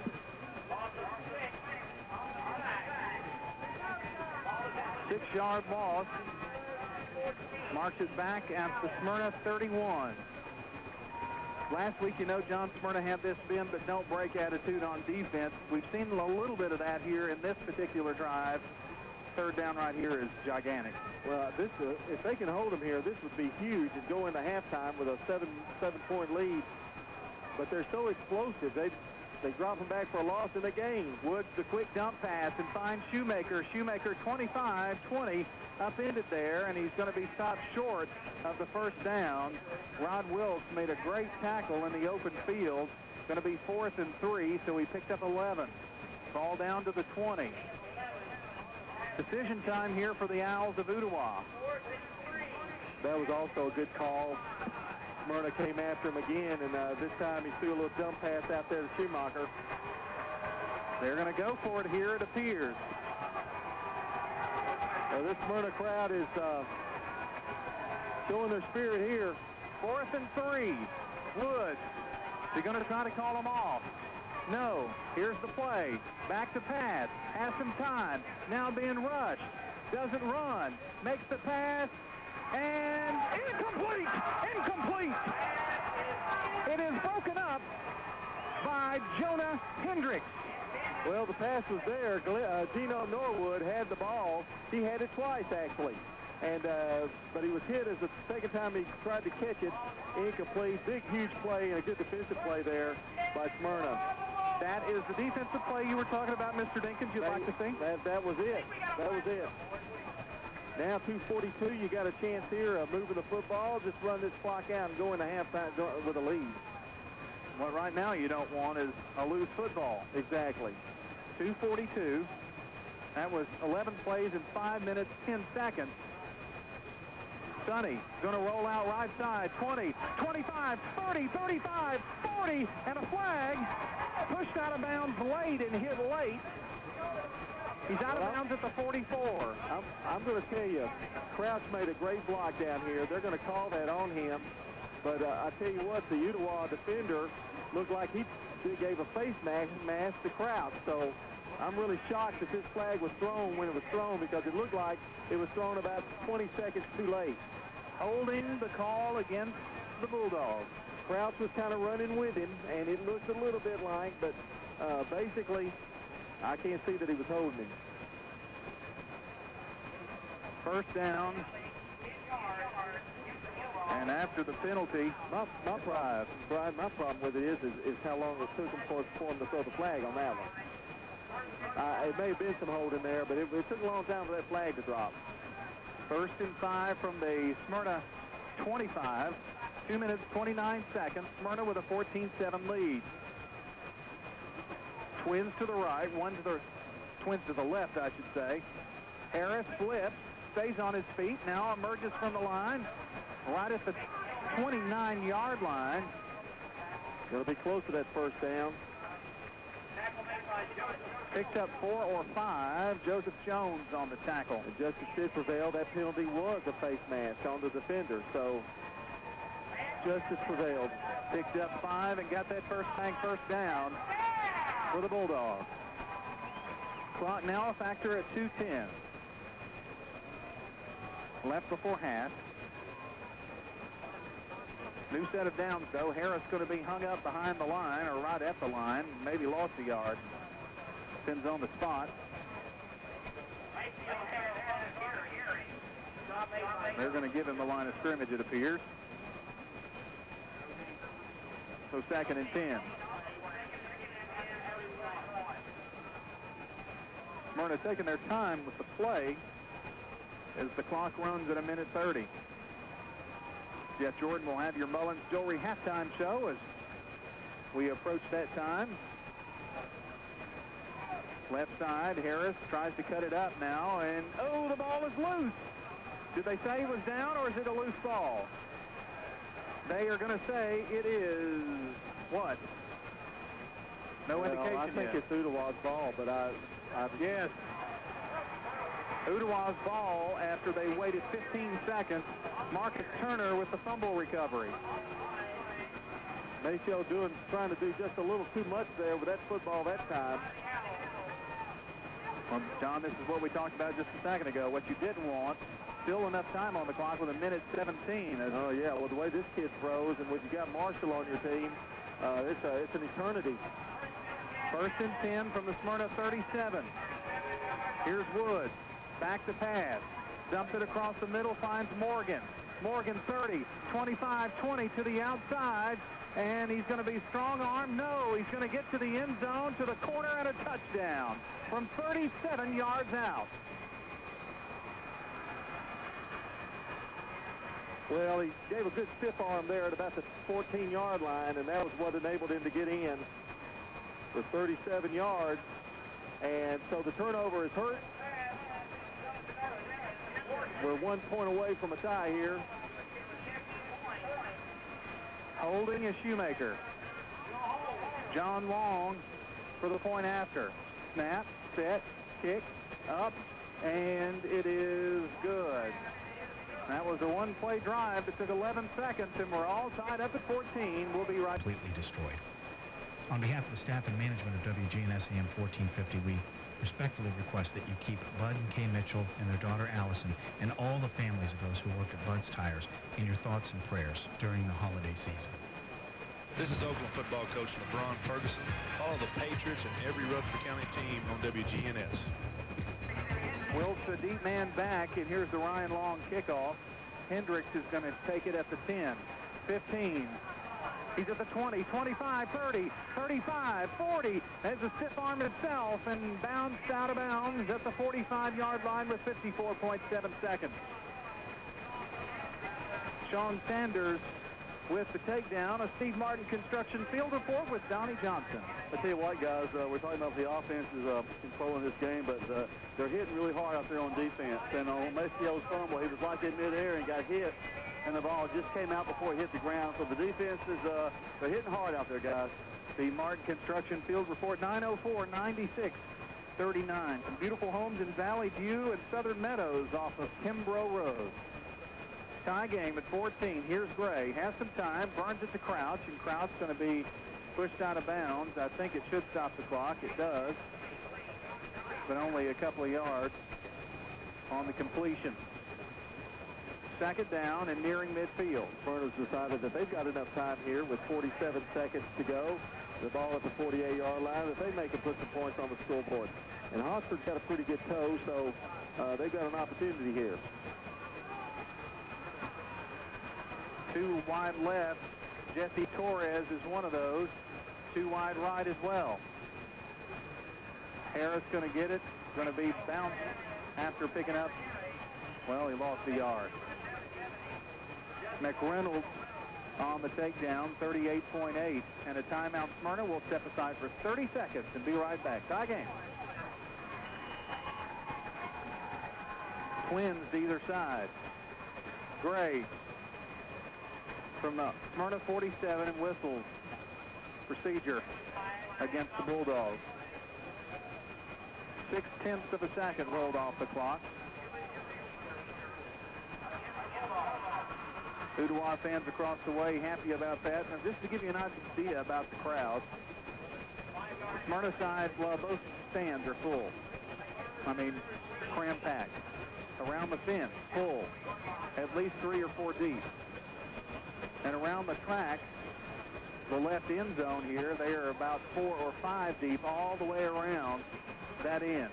Six-yard loss. Marks it back at the Smyrna 31. Last week, you know, John Smyrna had this bend but don't break attitude on defense. We've seen a little bit of that here in this particular drive. 3rd down right here is gigantic. Well, this if they can hold them here, this would be huge and go into halftime with a seven-point lead. But they're so explosive. They drop them back for a loss in the game. Woods, the quick dump pass, and finds Shoemaker. Shoemaker 25-20, upended there, and he's going to be stopped short of the 1st down. Rod Wilkes made a great tackle in the open field. Going to be 4th and 3, so he picked up 11. Ball down to the 20. Decision time here for the Owls of Ooltewah. That was also a good call. Smyrna came after him again, and this time he threw a little dump pass out there to Schumacher. They're going to go for it here, it appears. Well, this Smyrna crowd is showing their spirit here. 4th and 3. Woods. They're going to try to call them off. No. Here's the play. Back to pass. Has some time. Now being rushed. Doesn't run. Makes the pass. And incomplete! Incomplete! It is broken up by Jonah Hendricks. Well, the pass was there. Gino Norwood had the ball. He had it twice, actually. And but he was hit as the second time he tried to catch it. Incomplete. Big, huge play and a good defensive play there by Smyrna. That is the defensive play you were talking about, Mr. Dinkins, you'd like to see? That was it. That was it. Now 2:42, you got a chance here of moving the football. Just run this clock out and go into halftime with a lead. What right now you don't want is a loose football. Exactly. 2:42. That was 11 plays in 5 minutes, 10 seconds. Sonny going to roll out right side. 20, 25, 30, 35, 40, and a flag. Pushed out of bounds late and hit late. He's out of bounds at the 44. I'm going to tell you, Crouch made a great block down here. They're going to call that on him. But I tell you what, the Ooltewah defender looked like he gave a face mask to Crouch. So I'm really shocked that this flag was thrown when it was thrown, because it looked like it was thrown about 20 seconds too late. Holding the call against the Bulldogs. Crouch was kind of running with him, and it looked a little bit like, but basically, I can't see that he was holding him. 1st down. And after the penalty, my problem with it is how long it took him for him to throw the flag on that one. It may have been some holding there, but it took a long time for that flag to drop. 1st and 5 from the Smyrna 25. 2 minutes, 29 seconds. Smyrna with a 14-7 lead. Twins to the right, twins to the left, I should say. Harris flips, stays on his feet, now emerges from the line, right at the 29-yard line. Going to be close to that 1st down. Picked up 4 or 5. Joseph Jones on the tackle. And Justice did prevail. That penalty was a face mask on the defender, so Justice prevailed. Picked up 5 and got that first down for the Bulldogs. Clock now a factor at 2:10. Left before half. New set of downs, though. Harris going to be hung up behind the line, or right at the line. Maybe lost a yard. Depends on the spot. They're going to give him the line of scrimmage, it appears. So 2nd and 10. Smyrna taking their time with the play. as the clock runs at 1:30. Jeff Jordan will have your Mullins Jewelry halftime show as we approach that time. Left side, Harris tries to cut it up now, and oh, the ball is loose. Did they say he was down, or is it a loose ball? They are going to say it is what? No indication I think yet. it's Udawa's ball, but Yes. Udawa's ball after they waited 15 seconds. Marcus Turner with the fumble recovery. Maceo trying to do just a little too much there with that football that time. Well, John, this is what we talked about just a second ago. What you didn't want, still enough time on the clock with 1:17. Oh, yeah. Well, the way this kid throws, and when you got Marshall on your team, it's an eternity. 1st and 10 from the Smyrna 37. Here's Wood. Back to pass. Dumps it across the middle, finds Morgan. Morgan 30, 25, 20 to the outside. And he's going to be strong arm. No, he's going to get to the end zone, to the corner, and a touchdown from 37 yards out. Well, he gave a good stiff arm there at about the 14-yard line, and that was what enabled him to get in for 37 yards. And so the turnover is hurt. We're 1 point away from a tie here. Holding is Shoemaker. John Long for the point after. Snap, set, kick, up, and it is good. That was a one-play drive that took 11 seconds, and we're all tied up at 14. We'll be right. Completely destroyed. On behalf of the staff and management of WGNS AM 1450, we respectfully request that you keep Bud and Kay Mitchell and their daughter Allison and all the families of those who worked at Bud's Tires in your thoughts and prayers during the holiday season. This is Oakland football coach LeBron Ferguson. Follow the Patriots and every Rutherford County team on WGNS. Wilkes a deep man back, and here's the Ryan Long kickoff. Hendricks is going to take it at the 10, 15. He's at the 20, 25, 30, 35, 40. Has a stiff arm himself and bounced out of bounds at the 45-yard line with 54.7 seconds. Sean Sanders with the takedown. A Steve Martin Construction Field Report with Donnie Johnson. I tell you what, guys, we're talking about the offense is controlling this game, but they're hitting really hard out there on defense. And on Maceo's fumble, he was like in midair and got hit, and the ball just came out before it hit the ground. So the defense is they're hitting hard out there, guys. The Martin Construction Field Report, 904-96-39. Some beautiful homes in Valley View and Southern Meadows off of Kimbrough Road. Tie game at 14. Here's Gray. Has some time. Burns it to Crouch, and Crouch going to be pushed out of bounds. I think it should stop the clock. It does. But only a couple of yards on the completion. Second down and nearing midfield. Smyrna's decided that they've got enough time here with 47 seconds to go. The ball at the 48-yard line, that they may can put some points on the scoreboard. And Hosford's got a pretty good toe, so they've got an opportunity here. Two wide left. Jesse Torres is one of those. Two wide right as well. Harris going to get it. Going to be bounced after picking up. Well, he lost a yard. McReynolds on the takedown, 38.8. And a timeout. Smyrna will step aside for 30 seconds and be right back. Tie game. Twins to either side. Gray from the Smyrna 47 and whistles. Procedure against the Bulldogs. 0.6 of a second rolled off the clock. Udawa fans across the way happy about that. Now, just to give you an idea about the crowd, the Smyrna side, well, both stands are full. I mean, cram-packed. Around the fence, full. At least 3 or 4 deep. And around the track, the left end zone here, they are about 4 or 5 deep all the way around that end.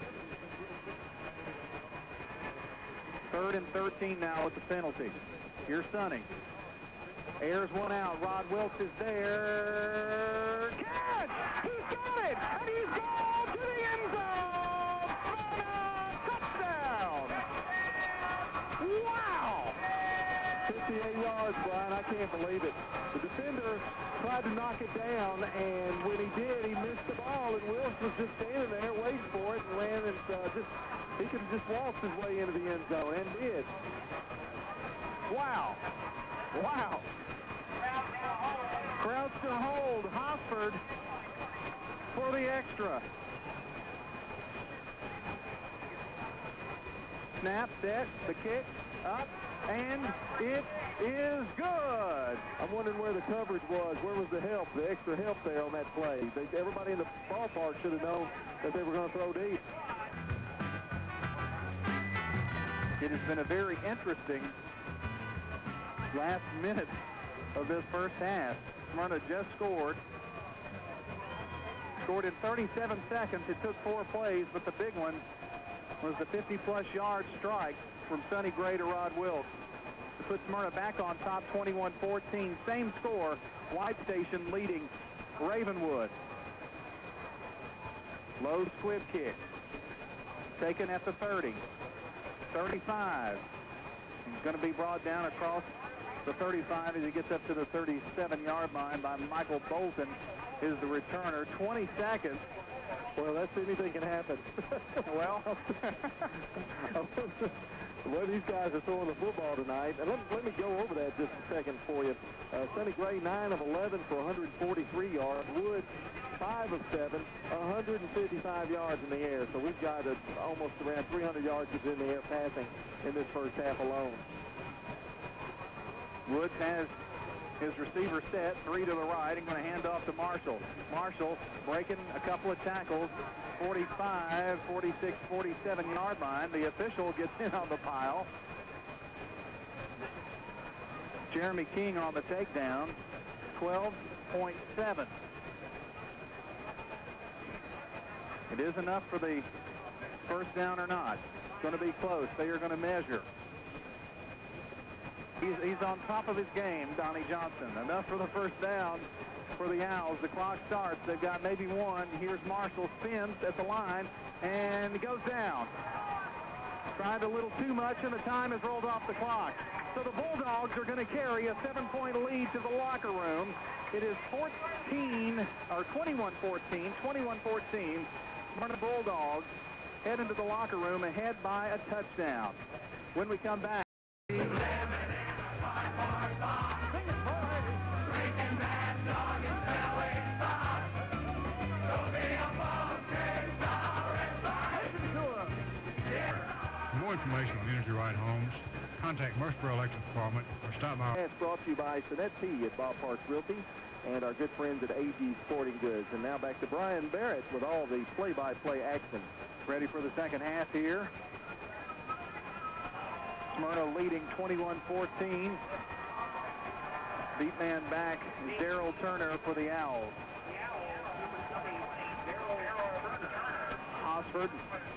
3rd and 13 now with the penalty. Here's Sonny. Airs one out. Rod Wilkes is there. Catch! He's got it! And he's gone to the end zone! Touchdown! 58 yards, Brian. I can't believe it. The defender tried to knock it down, and when he did, he missed the ball, and Willis was just standing there waiting for it and ran and he could have just walked his way into the end zone, and did. Wow. Wow. Crouch to hold. Hosford for the extra. Snap, set, the kick, up, and it is good. I'm wondering where the coverage was. Where was the help, the extra help there on that play? Everybody in the ballpark should have known that they were going to throw deep. It has been a very interesting last minute of this first half. Smyrna just scored. Scored in 37 seconds. It took 4 plays, but the big one was the 50-plus yard strike from Sonny Gray to Rod Wilkes to put Smyrna back on top 21-14. Same score, White Station leading Ravenwood. Low squib kick. Taken at the 30. 35. He's going to be brought down across the 35 as he gets up to the 37-yard line by Michael Bolton is the returner. 20 seconds. Well, that's anything can happen. Well, the way these guys are throwing the football tonight, and let me go over that just a second for you. Sonny Gray, 9 of 11 for 143 yards. Wood, 5 of 7, 155 yards in the air. So we've got almost around 300 yards in the air passing in this first half alone. Woods has his receiver set, 3 to the right, and going to hand off to Marshall. Marshall breaking a couple of tackles, 45, 46, 47-yard line. The official gets in on the pile. Jeremy King on the takedown, 12.7. It is enough for the first down or not. It's going to be close. They are going to measure. He's on top of his game, Donnie Johnson. Enough for the first down for the Owls. The clock starts. They've got maybe one. Here's Marshall, spins at the line, and he goes down. Tried a little too much, and the time has rolled off the clock. So the Bulldogs are going to carry a 7-point lead to the locker room. It is 21-14, 21-14. Smyrna Bulldogs head into the locker room ahead by a touchdown. When we come back, For more information on Energy Right Homes, contact Murfreesboro Electric Department or stop by. It's brought to you by Sinet P at Ballpark Realty and our good friends at AG Sporting Goods. And now back to Brian Barrett with all the play-by-play action. ready for the second half here. Smyrna leading 21-14. Beat man back is Darrell Turner for the Owls. Hosford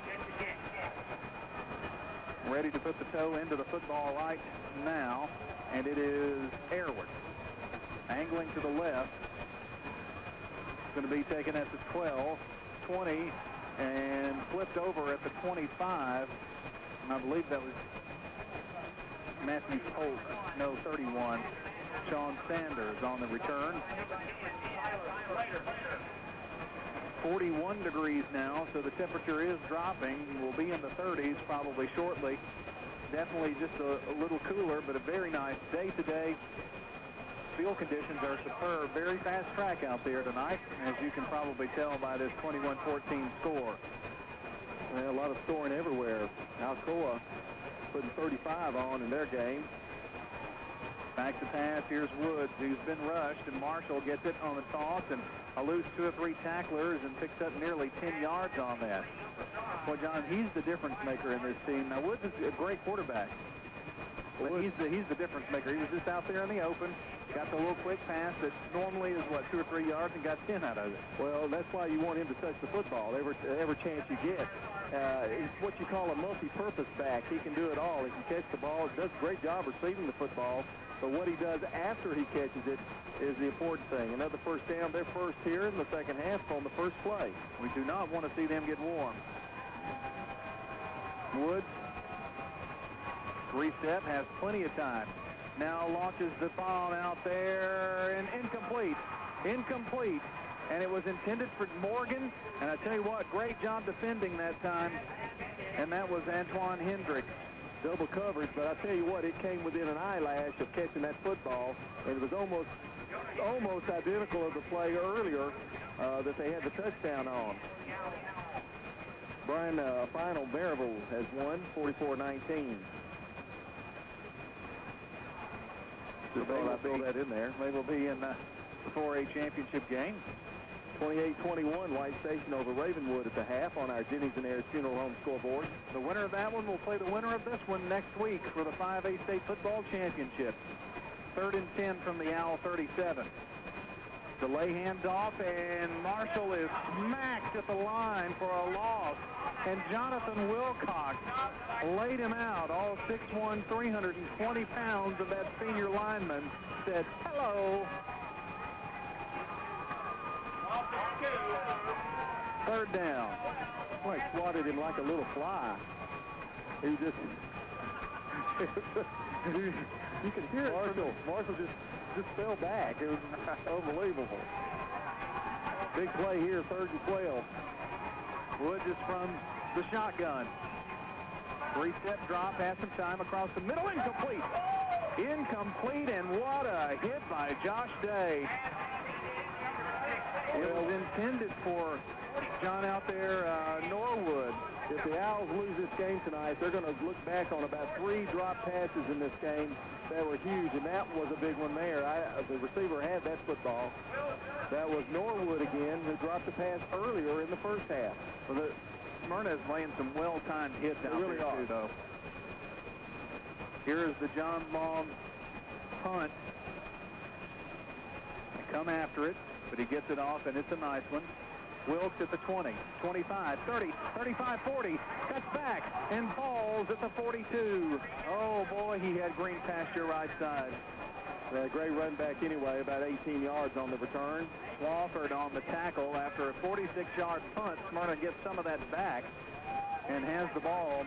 ready to put the toe into the football right now, and it is Airwood angling to the left. It's going to be taken at the 12, 20, and flipped over at the 25. And I believe that was Matthew Polk, no, 31. Sean Sanders on the return. 41 degrees now, so the temperature is dropping. We'll be in the 30s probably shortly. Definitely just a little cooler, but a very nice day today. Field conditions are superb. Very fast track out there tonight, as you can probably tell by this 21-14 score. Well, a lot of scoring everywhere. Alcoa putting 35 on in their game. Back to pass. Here's Woods, who's been rushed, and Marshall gets it on the toss and eludes 2 or 3 tacklers and picks up nearly 10 yards on that. Well, John, he's the difference maker in this team. Now, Woods is a great quarterback, but he's the difference maker. He was just out there in the open, got the little quick pass that normally is, 2 or 3 yards, and got 10 out of it. Well, that's why you want him to touch the football every chance you get. It's what you call a multi-purpose back. He can do it all. He can catch the ball. He does a great job receiving the football. But what he does after he catches it is the important thing. Another first down. They're first here in the second half on the first play. We do not want to see them get warm. Woods, reset, has plenty of time. Now launches the bomb out there, and incomplete. Incomplete. And it was intended for Morgan. And I tell you what, great job defending that time. And that was Antoine Hendricks. Double coverage, but I tell you what, it came within an eyelash of catching that football, and it was almost identical of the play earlier that they had the touchdown on. Brian Final Maryville has won 44-19. Just thought I'd throw that in there. They will be in the 4A championship game. 28-21, White Station over Ravenwood at the half on our Jennings and Ayers Funeral Home scoreboard. The winner of that one will play the winner of this one next week for the 5A State Football Championship. 3rd and 10 from the Owl 37. Delay handoff, and Marshall is smacked at the line for a loss. And Jonathan Wilcox laid him out. All 6'1", 320 pounds of that senior lineman said, hello. 3rd down. Well, he swatted him like a little fly. He just, you could hear it. Marshall just fell back. It was unbelievable. Big play here, 3rd and 12. Woods is from the shotgun. 3-step drop, has some time across the middle, incomplete. Incomplete, and what a hit by Josh Day. It was intended for John out there, Norwood. If the Owls lose this game tonight, they're going to look back on about 3 drop passes in this game that were huge, and that was a big one there. The receiver had that football. That was Norwood again, who dropped the pass earlier in the first half. Well, Smyrna is laying some well-timed hits out there, too, though. Here's the John Long punt. They come after it, but he gets it off, and it's a nice one. Wilkes at the 20, 25, 30, 35, 40, cuts back, and falls at the 42. Oh, boy, he had green pasture right side. Great run back anyway, about 18 yards on the return. Swafford on the tackle after a 46-yard punt. Smyrna gets some of that back and has the ball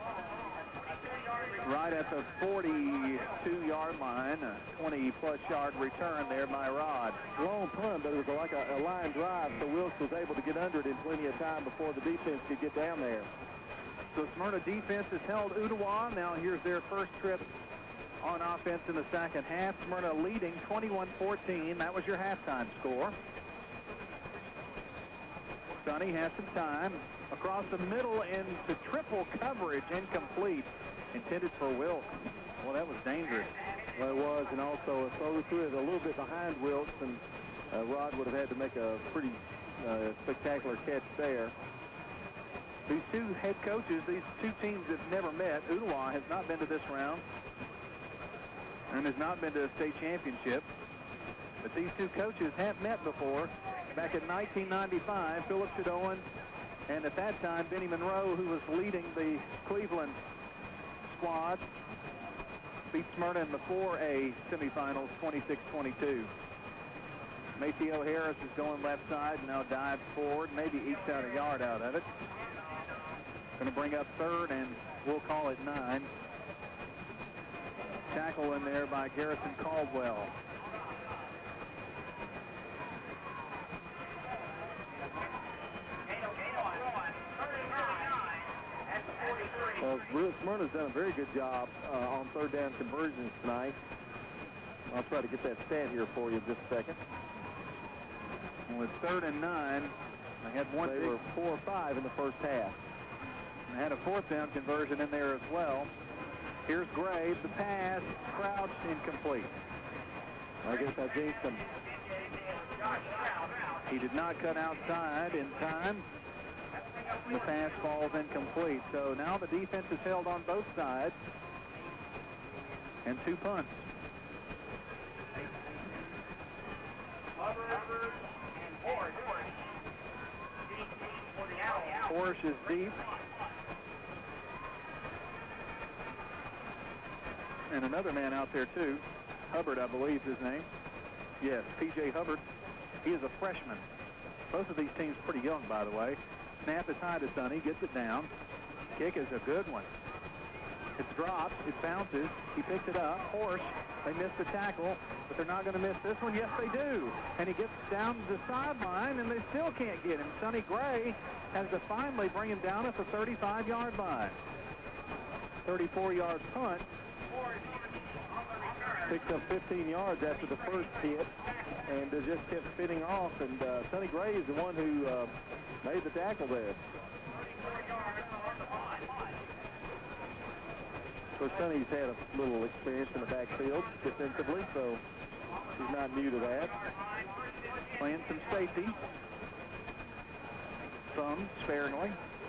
right at the 42-yard line. A 20-plus yard return there by Rod. Long punt, but it was like a line drive, so Wilkes was able to get under it in plenty of time before the defense could get down there. So Smyrna defense has held Ooltewah. Now here's their first trip on offense in the second half. Smyrna leading 21-14. That was your halftime score. Sonny has some time. Across the middle into triple coverage, incomplete. Intended for Wilkes. Well, that was dangerous. Well, it was, and also threw it a little bit behind Wilkes, and Rod would have had to make a pretty spectacular catch there. These two head coaches, these two teams have never met. Ooltewah has not been to this round and has not been to a state championship. But these two coaches have met before. Back in 1995, Philip Shadowan, and at that time, Benny Monroe, who was leading the Cleveland squad, beat Smyrna in the 4A semifinals, 26-22. Maceo Harris is going left side, now dives forward, maybe ekes out a yard out of it. Going to bring up 3rd, and we'll call it 9. Tackle in there by Garrison Caldwell. Well, Smyrna's done a very good job on 3rd down conversions tonight. I'll try to get that stat here for you in just a second. Well, it's 3rd and 9. They had one. They were 4 or 5 in the first half. And had a 4th down conversion in there as well. Here's Graves, the pass, Crouch, incomplete. I guess I jinxed him. He did not cut outside in time. The pass falls incomplete. So now the defense is held on both sides. And 2 punts. Porsche is deep. And another man out there, too. Hubbard, I believe his name. Yes, P.J. Hubbard. He is a freshman. Both of these teams pretty young, by the way. Snap is high to Sonny, gets it down. Kick is a good one. It's dropped. It bounces. He picked it up. Horsch, they missed the tackle, but they're not going to miss this one. Yes, they do. And he gets down the sideline, and they still can't get him. Sonny Gray has to finally bring him down at the 35-yard line. 34-yard punt. Picked up 15 yards after the first hit, and just kept spinning off. And Sonny Gray is the one who made the tackle there. Of course, Sonny's had a little experience in the backfield defensively, so he's not new to that. Playing some safety. Some sparingly.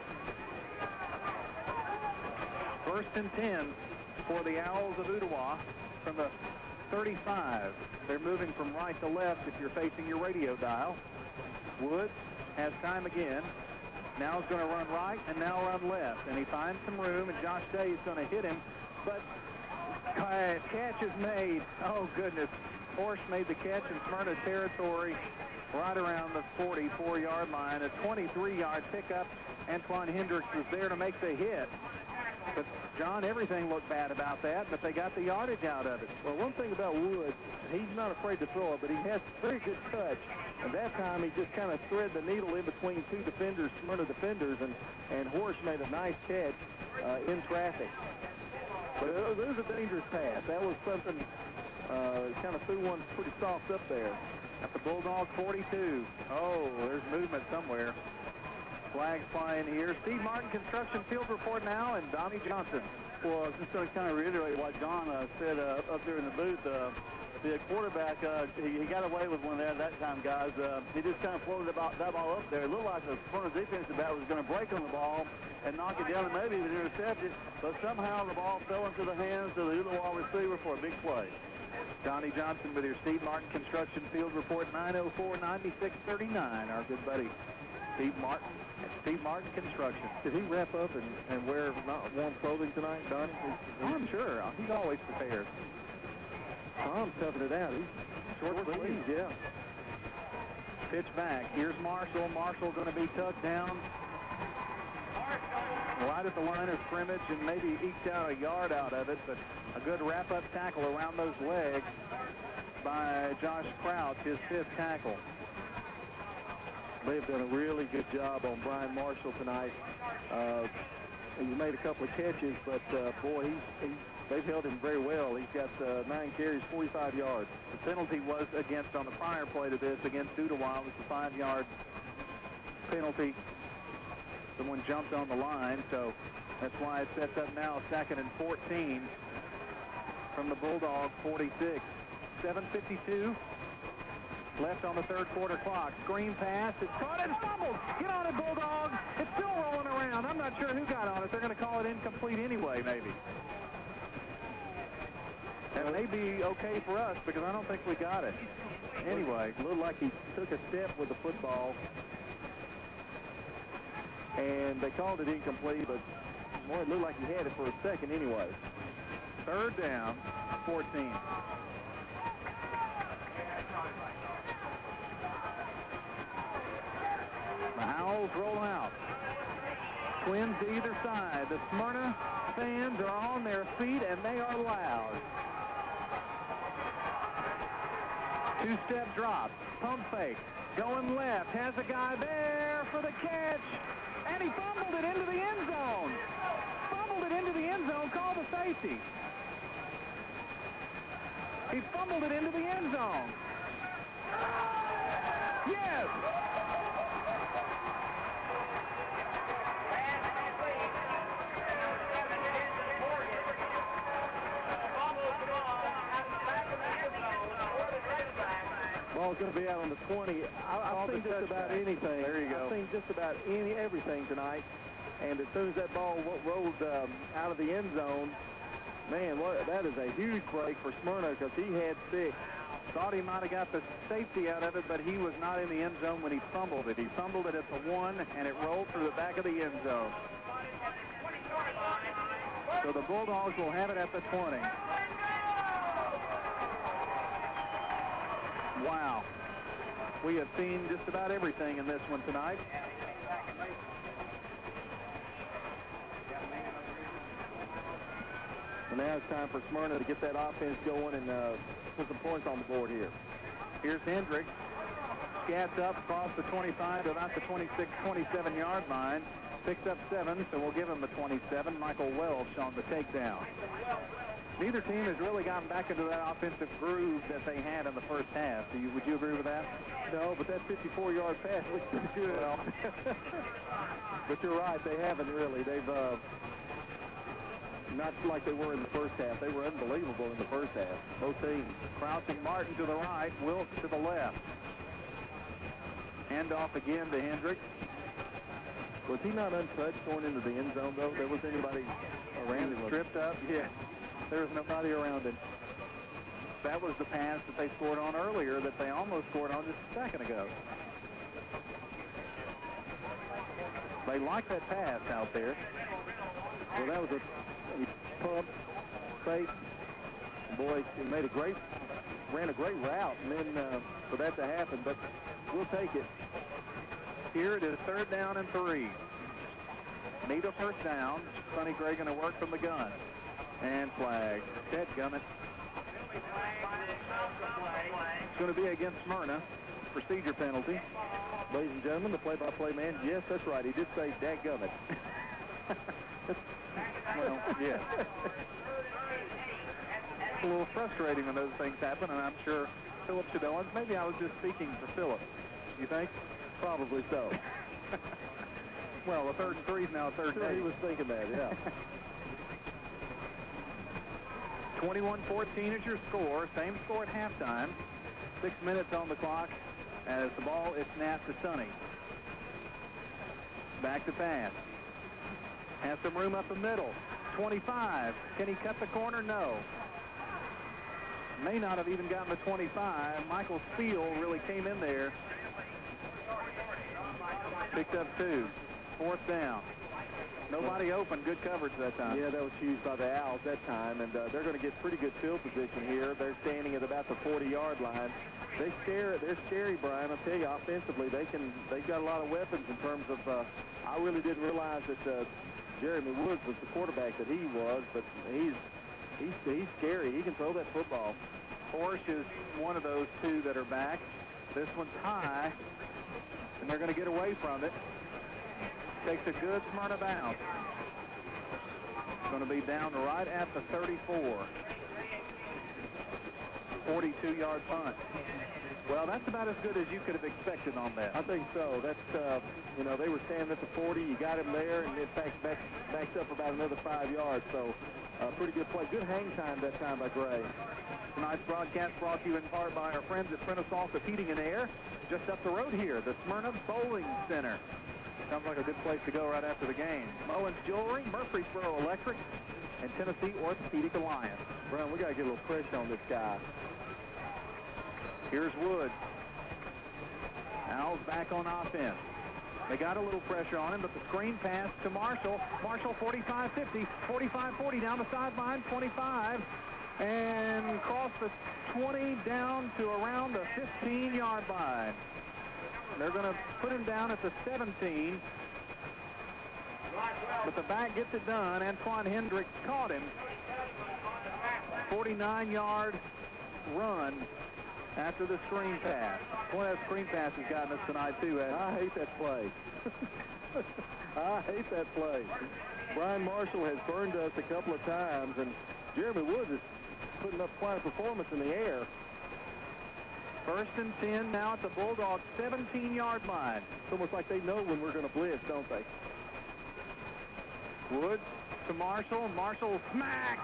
First and 10 for the Owls of Ottawa from the 35. They're moving from right to left if you're facing your radio dial. Woods has time again. Now he's going to run right and now run left. And he finds some room, and Josh Day is going to hit him. But catch is made. Oh, goodness. Horsch made the catch in Smyrna territory right around the 44-yard line. A 23-yard pickup. Antoine Hendricks was there to make the hit. But, John, everything looked bad about that, but they got the yardage out of it. Well, one thing about Woods, he's not afraid to throw it, but he has very good touch. And that time he just kind of thread the needle in between two defenders, Smyrna defenders, and Horsch made a nice catch in traffic. But it was a dangerous pass. That was something, kind of threw one pretty soft up there. At the Bulldog 42. Oh, there's movement somewhere. Flags flying here. Steve Martin, Construction Field Report now, and Donnie Johnson. Well, I was just going to kind of reiterate what John said up there in the booth. The quarterback, he got away with one there that time, guys. He just kind of floated that ball up there. It looked like the front defensive back was going to break on the ball and knock it down and maybe even intercept it, but somehow the ball fell into the hands of the Ottawa receiver for a big play. Donnie Johnson with your Steve Martin Construction Field Report, 904-9639. Our good buddy Steve Martin at Steve Martin Construction. Did he wrap up and wear not warm clothing tonight, Donnie? I'm sure. He's always prepared. Tom's toughing it out. He's short sleeves, yeah. Pitch back. Here's Marshall. Marshall going to be tugged down right at the line of scrimmage and maybe eked out a yard out of it, but a good wrap-up tackle around those legs by Josh Crouch, his fifth tackle. They've done a really good job on Brian Marshall tonight. He's made a couple of catches, but boy, they've held him very well. He's got 9 carries, 45 yards. The penalty was against, on the prior play to this, against Ottawa. It was the 5-yard penalty. Someone jumped on the line, so that's why it sets up now 2nd and 14 from the Bulldog 46. 7:52 left on the third quarter clock. Screen pass. It's caught and fumbled. Get on it, Bulldogs. It's still rolling around. I'm not sure who got on it. They're going to call it incomplete anyway, maybe. That may be okay for us because I don't think we got it. Anyway, it looked like he took a step with the football, and they called it incomplete, but boy, it looked like he had it for a second anyway. Third down, 14. The Howls roll out. Twins to either side. The Smyrna fans are on their feet, and they are loud. Two-step drop. Pump fake. Going left. Has a guy there for the catch. And he fumbled it into the end zone. Fumbled it into the end zone. Call the safety. He fumbled it into the end zone. Yes! Ball's going to be out on the 20. I've seen just about anything. There you go. I've seen just about everything tonight. And as soon as that ball rolled out of the end zone, man, that is a huge break for Smyrna because he had 6. Thought he might have got the safety out of it, but he was not in the end zone when he fumbled it. He fumbled it at the 1, and it rolled through the back of the end zone. So the Bulldogs will have it at the 20. Wow. We have seen just about everything in this one tonight. And now it's time for Smyrna to get that offense going and put some points on the board here. Here's Hendricks. Scats up across the 25 to about the 26, 27-yard line. Picks up 7, so we'll give him the 27. Michael Welch on the takedown. Neither team has really gotten back into that offensive groove that they had in the first half. Would you agree with that? No, but that 54-yard pass looks pretty good. Well, but you're right, they haven't really. They've not like they were in the first half. They were unbelievable in the first half, both teams. Crouching Martin to the right, Wilkes to the left. Handoff again to Hendricks. Was he not untouched going into the end zone, though? There was anybody around him? Stripped up, yes. There was nobody around him. That was the pass that they scored on earlier that they almost scored on just a second ago. They like that pass out there. Well, that was he pumped, fake. Boy, he ran a great route, and then for that to happen, but we'll take it. Here it is, 3rd down and 3. Need a first down. Sonny Gray going to work from the gun. And flag. Dadgummit. It's going to be against Smyrna. Procedure penalty. Ladies and gentlemen, the play-by-play man. Yes, that's right. He did say dadgummit. Well, yeah. It's a little frustrating when those things happen, and I'm sure Philip Shadowans, maybe I was just speaking for Philip. You think? Probably so. Well, a 3rd and 3 is now a 3rd and 8. He was thinking that, yeah. 21-14 is your score. Same score at halftime. 6 minutes on the clock as the ball is snapped to Sonny. Back to pass. Has some room up the middle. 25. Can he cut the corner? No. May not have even gotten the 25. Michael Steele really came in there. Picked up 2. 4th down. Nobody open. Good coverage that time. Yeah, that was huge by the Owls that time, and they're going to get pretty good field position here. They're standing at about the 40-yard line. They're scary, Brian. I'll tell you, offensively, they've got a lot of weapons in terms of. I really didn't realize that Jeremy Woods was the quarterback that he was, but he's scary. He can throw that football. Porsche is one of those 2 that are back. This one's high, and they're going to get away from it. Takes a good Smyrna bounce. It's going to be down right at the 34. 42-yard punt. Well, that's about as good as you could have expected on that. I think so. That's, they were standing at the 40. You got him there, and in fact, backs up about another 5 yards. So, pretty good play. Good hang time that time by Gray. Tonight's broadcast brought to you in part by our friends at Prentice Office Heating and Air. Just up the road here, the Smyrna Bowling Center. Sounds like a good place to go right after the game. Mullins Jewelry, Murfreesboro Electric, and Tennessee Orthopedic Alliance. Brian, we got to get a little pressure on this guy. Here's Wood. Owls back on offense. They got a little pressure on him, but the screen pass to Marshall. Marshall 45-50, 45-40 down the sideline, 25, and cross the 20 down to around the 15-yard line. They're going to put him down at the 17, but the back gets it done. Antoine Hendricks caught him. 49-yard run after the screen pass. Boy, that screen pass has gotten us tonight, too. I hate that play. I hate that play. Brian Marshall has burned us a couple of times, and Jeremy Woods is putting up quite a performance in the air. 1st and 10 now at the Bulldogs' 17-yard line. It's almost like they know when we're going to blitz, don't they? Woods to Marshall. Marshall smacked.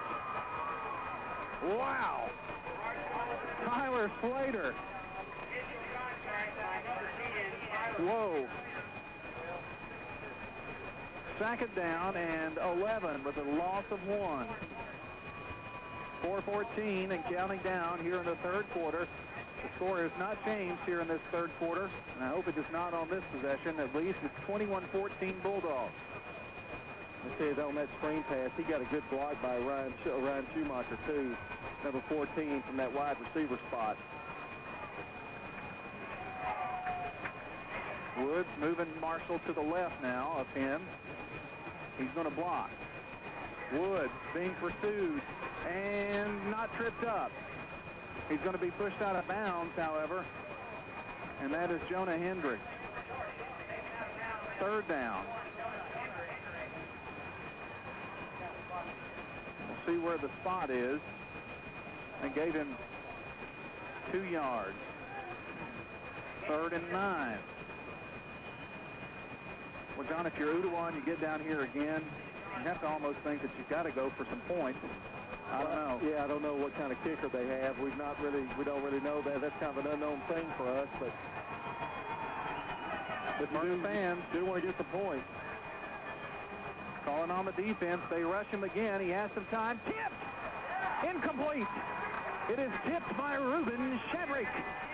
Wow. Tyler Slater. Whoa. 2nd down and 11 with a loss of 1. 4:14 and counting down here in the 3rd quarter. The score has not changed here in this 3rd quarter, and I hope it does not on this possession. At least it's 21-14 Bulldogs. I tell you, on that screen pass, he got a good block by Ryan Schumacher, too, number 14 from that wide receiver spot. Woods moving Marshall to the left now of him. He's going to block. Woods being pursued. and not tripped up. He's going to be pushed out of bounds, however, and that is Jonah Hendricks. Third down. We'll see where the spot is. They gave him 2 yards. 3rd and 9. Well, John, if you're Ooltewah and you get down here again, you have to almost think that you've got to go for some points. I don't know. Yeah, I don't know what kind of kicker they have. We don't really know that. That's kind of an unknown thing for us, but fans do want to get the point. Calling on the defense. They rush him again. He has some time. Tipped! Incomplete. It is tipped by Ruben Shedrick.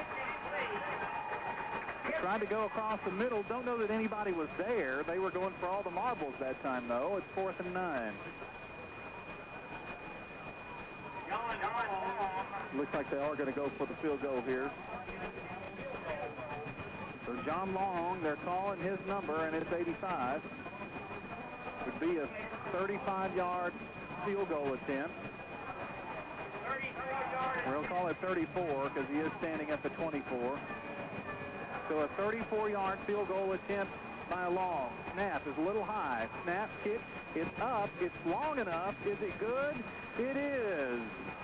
Tried to go across the middle. Don't know that anybody was there. They were going for all the marbles that time, though. It's 4th and 9. Looks like they are going to go for the field goal here. So John Long, they're calling his number, and it's 85. Would be a 35-yard field goal attempt. We'll call it 34 because he is standing at the 24. So a 34-yard field goal attempt by Long. Snap is a little high. Snap, kick, it's up. It's long enough. Is it good? It is.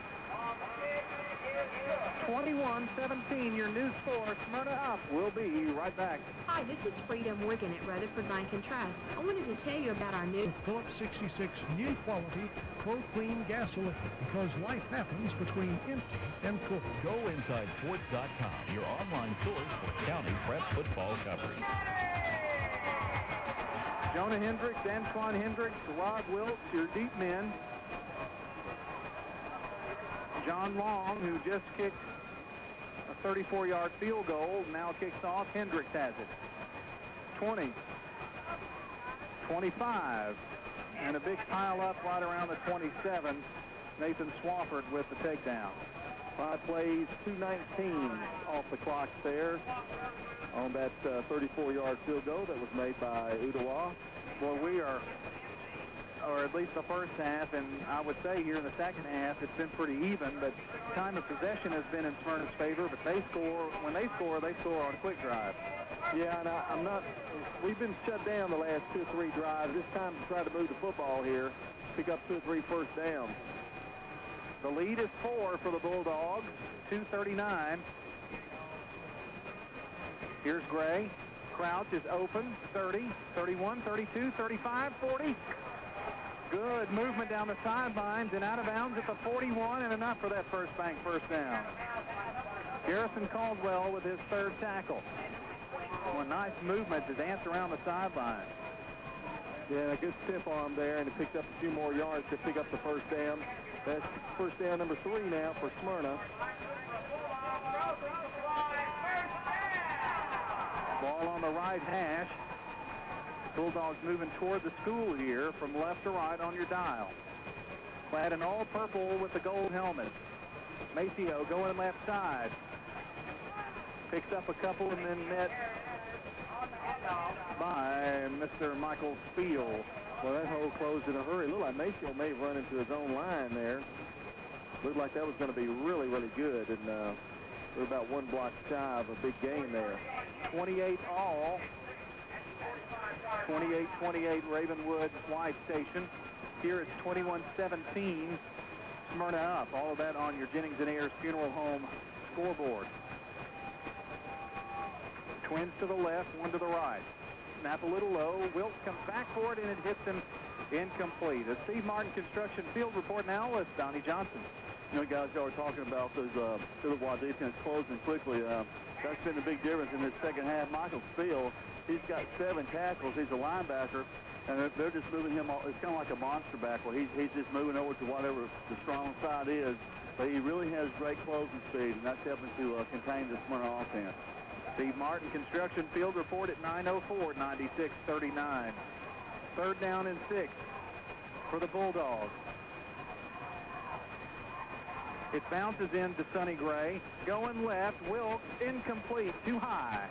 21-17, your new score. Smyrna up. We'll be right back. Hi, this is Frida Morgan at Rutherford Bank and Trust. I wanted to tell you about our new Phillips 66 new quality Pro-Clean gasoline, because life happens between empty and full. GoInsideSports.com, your online source for county prep football coverage. Jonah Hendricks, Antoine Hendricks, Rod Wilkes, your deep men. John Long, who just kicked a 34-yard field goal, now kicks off. Hendricks has it. 20. 25. And a big pile up right around the 27. Nathan Swafford with the takedown. 5 plays, 2:19 off the clock there on that 34-yard field goal that was made by Ooltewah. Well, we are, or at least the first half, and I would say here in the second half, it's been pretty even, but time of possession has been in Smyrna's favor, but they score, when they score on quick drive. Yeah, and we've been shut down the last 2 or 3 drives. This time to try to move the football here, pick up 2 or 3 first downs. The lead is 4 for the Bulldogs, 2:39. Here's Gray. Crouch is open, 30, 31, 32, 35, 40. Good movement down the sidelines and out of bounds at the 41, and enough for that first down. Garrison Caldwell with his 3rd tackle. Well, nice movement to dance around the sideline. Yeah, a good stiff arm there, and it picked up a few more yards to pick up the first down. That's first down number 3 now for Smyrna. Ball on the right hash. Bulldogs moving toward the school here from left to right on your dial. Clad in all purple with the gold helmet. Maceo going left side. Picks up a couple and then met by Mr. Michael Spiel. Well, that hole closed in a hurry. Looked like Maceo may have run into his own line there. Looked like that was going to be really, really good. And we're about 1 block shy of a big gain there. 28 all. 28-28 Ravenwood White Station. Here it's 21-17 Smyrna up. All of that on your Jennings and Ayers Funeral Home scoreboard. Twins to the left, 1 to the right. Snap a little low. Wilkes comes back for it, and it hits him incomplete. The Steve Martin Construction Field Report now with Donnie Johnson. You know, guys, y'all were talking about those Ooltewah defense closing quickly. That's been the big difference in this second half. Michael Spiel, he's got 7 tackles. He's a linebacker, and they're just moving him. It's kind of like a monster back where he's just moving over to whatever the strong side is. But he really has great closing speed, and that's helping to contain the Smyrna offense. Steve Martin Construction Field Report at 9:04, 96-39. 3rd down and 6 for the Bulldogs. It bounces into Sonny Gray. Going left, Wilkes, incomplete, too high.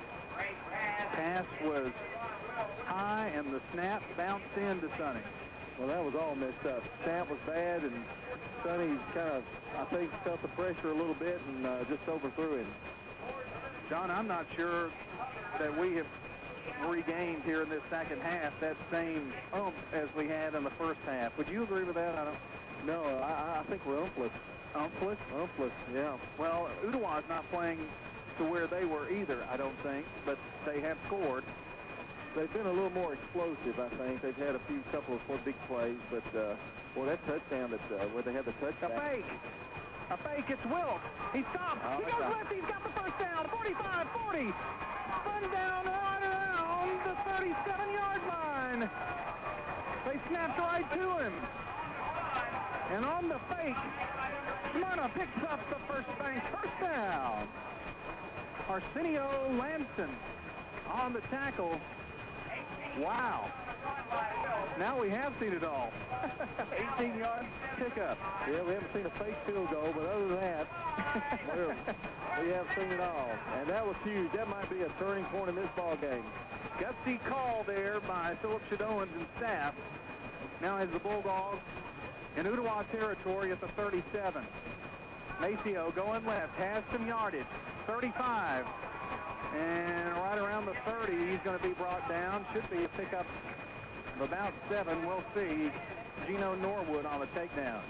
Pass was high, and the snap bounced into Sonny. Well, that was all messed up. Snap was bad, and Sonny kind of, I think, felt the pressure a little bit and just overthrew him. John, I'm not sure that we have regained here in this second half that same oomph as we had in the first half. Would you agree with that? No, I think we're umphless. Umphless? Umphless, yeah. Well, Ooltewah's not playing to where they were either, I don't think, but they have scored. They've been a little more explosive, I think. They've had a couple of big plays, but well, that touchdown where they had the touchdown. A fake. It's Wilkes. He stops. He goes left. He's got the first down. 45, 40. Spun down right around the 37-yard line. They snapped right to him. And on the fake, Smyrna picks up the first down. Arsenio Lamson on the tackle. Wow. Now we have seen it all. 18-yard pickup. Yeah, we haven't seen a fake field goal, but other than that, we have seen it all. And that was huge. That might be a turning point in this ball game. Gutsy call there by Philip Shadowins and staff. Now has the Bulldogs in Ooltewah territory at the 37. Maceo going left, has some yardage. 35. And right around the 30, he's going to be brought down. Should be a pickup of about 7. We'll see. Gino Norwood on the takedown.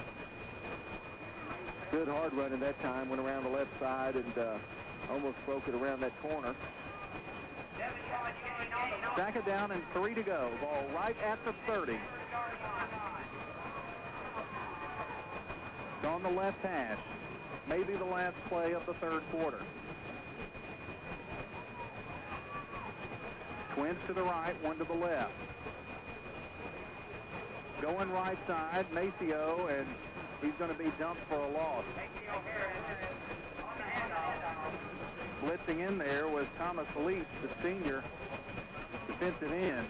Good hard running that time. Went around the left side and almost broke it around that corner. Second down and 3 to go. Ball right at the 30. It's on the left hash. Maybe the last play of the third quarter. Twins to the right, one to the left. Going right side, Maceo, and he's going to be dumped for a loss. Blitzing in there was Thomas Leach, the senior defensive end.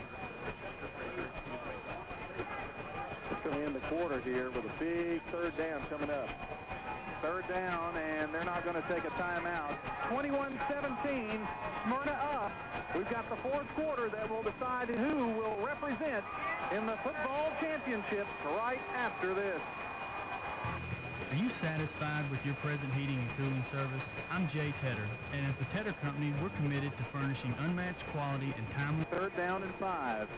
It's going to end the quarter here with a big third down coming up. Third down, and they're not going to take a timeout. 21-17, Smyrna up. We've got the fourth quarter that will decide who will represent in the football championship right after this. Are you satisfied with your present heating and cooling service? I'm Jay Tedder, and at the Tedder Company, we're committed to furnishing unmatched quality and timely... Third down and 5.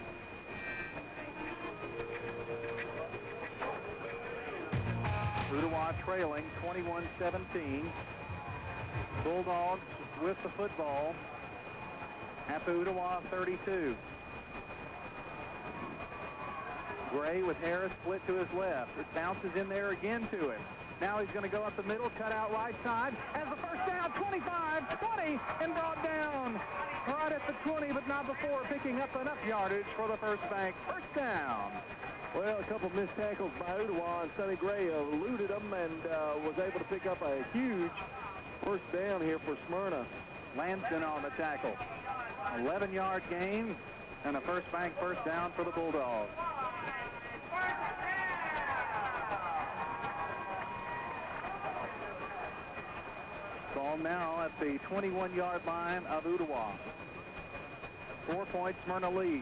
Ooltewah trailing 21-17. Bulldogs with the football at the Ooltewah 32. Gray with Harris split to his left. It bounces in there again to him. Now he's going to go up the middle, cut out right side. Has the first down, 25, 20, and brought down right at the 20, but not before picking up enough yardage for the First Bank first down. Well, a couple of missed tackles by Ooltewah, and Sonny Gray eluded them and was able to pick up a huge first down here for Smyrna. Lanston on the tackle. 11-yard gain and a First Bank first down for the Bulldogs. Ball now at the 21-yard line of Ooltewah. 4-point Smyrna lead.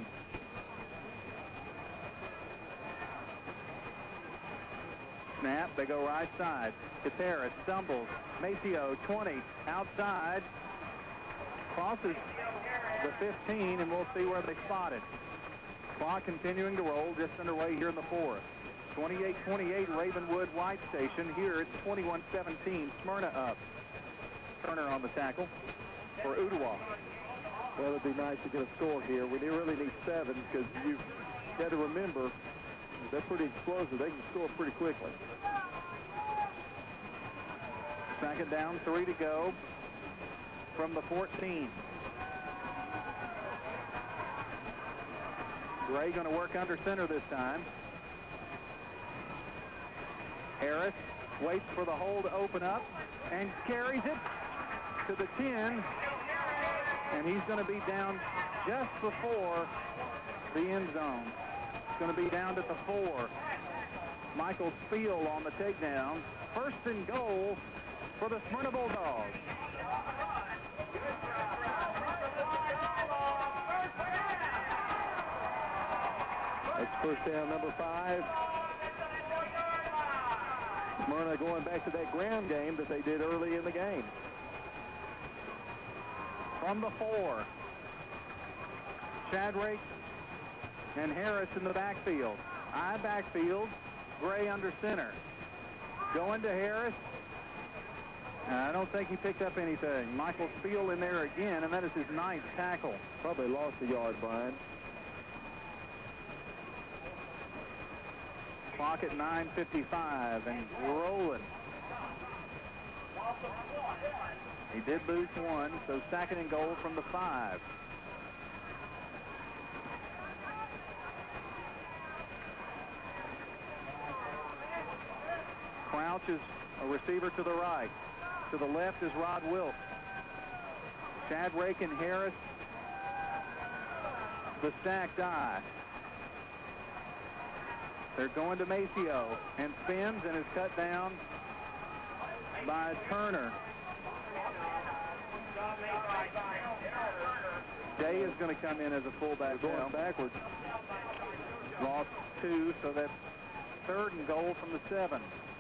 Snap, they go right side. It's Harris, stumbles. Maceo, 20, outside. Crosses the 15, and we'll see where they spot it. Clock continuing to roll, just underway here in the fourth. 28-28 Ravenwood White Station. Here it's 21-17, Smyrna up. Turner on the tackle for Ooltewah. Well, it'd be nice to get a score here. We really need 7 because you've got to remember they're pretty explosive. They can score pretty quickly. Second down, 3 to go from the 14. Gray going to work under center this time. Harris waits for the hole to open up and carries it to the 10. And he's going to be down just before the end zone. It's going to be down at the 4. Michael Spiel on the takedown. First and goal for the Smyrna Bulldogs. That's first down number 5. Smyrna going back to that ground game that they did early in the game. From the 4, Shadrake and Harris in the backfield. I backfield, Gray under center. Going to Harris. I don't think he picked up anything. Michael Spiel in there again, and that is his 9th tackle. Probably lost a yard, Brian. Clock at 9:55 and rolling. He did lose 1, so 2nd and goal from the 5. Crouch is a receiver to the right. To the left is Rod Wilkes. Shadrake and Harris, the stacked eye. They're going to Maceo, and spins and is cut down by Turner. Day is going to come in as a fullback. Going backwards. Lost 2, so that's 3rd and goal from the 7.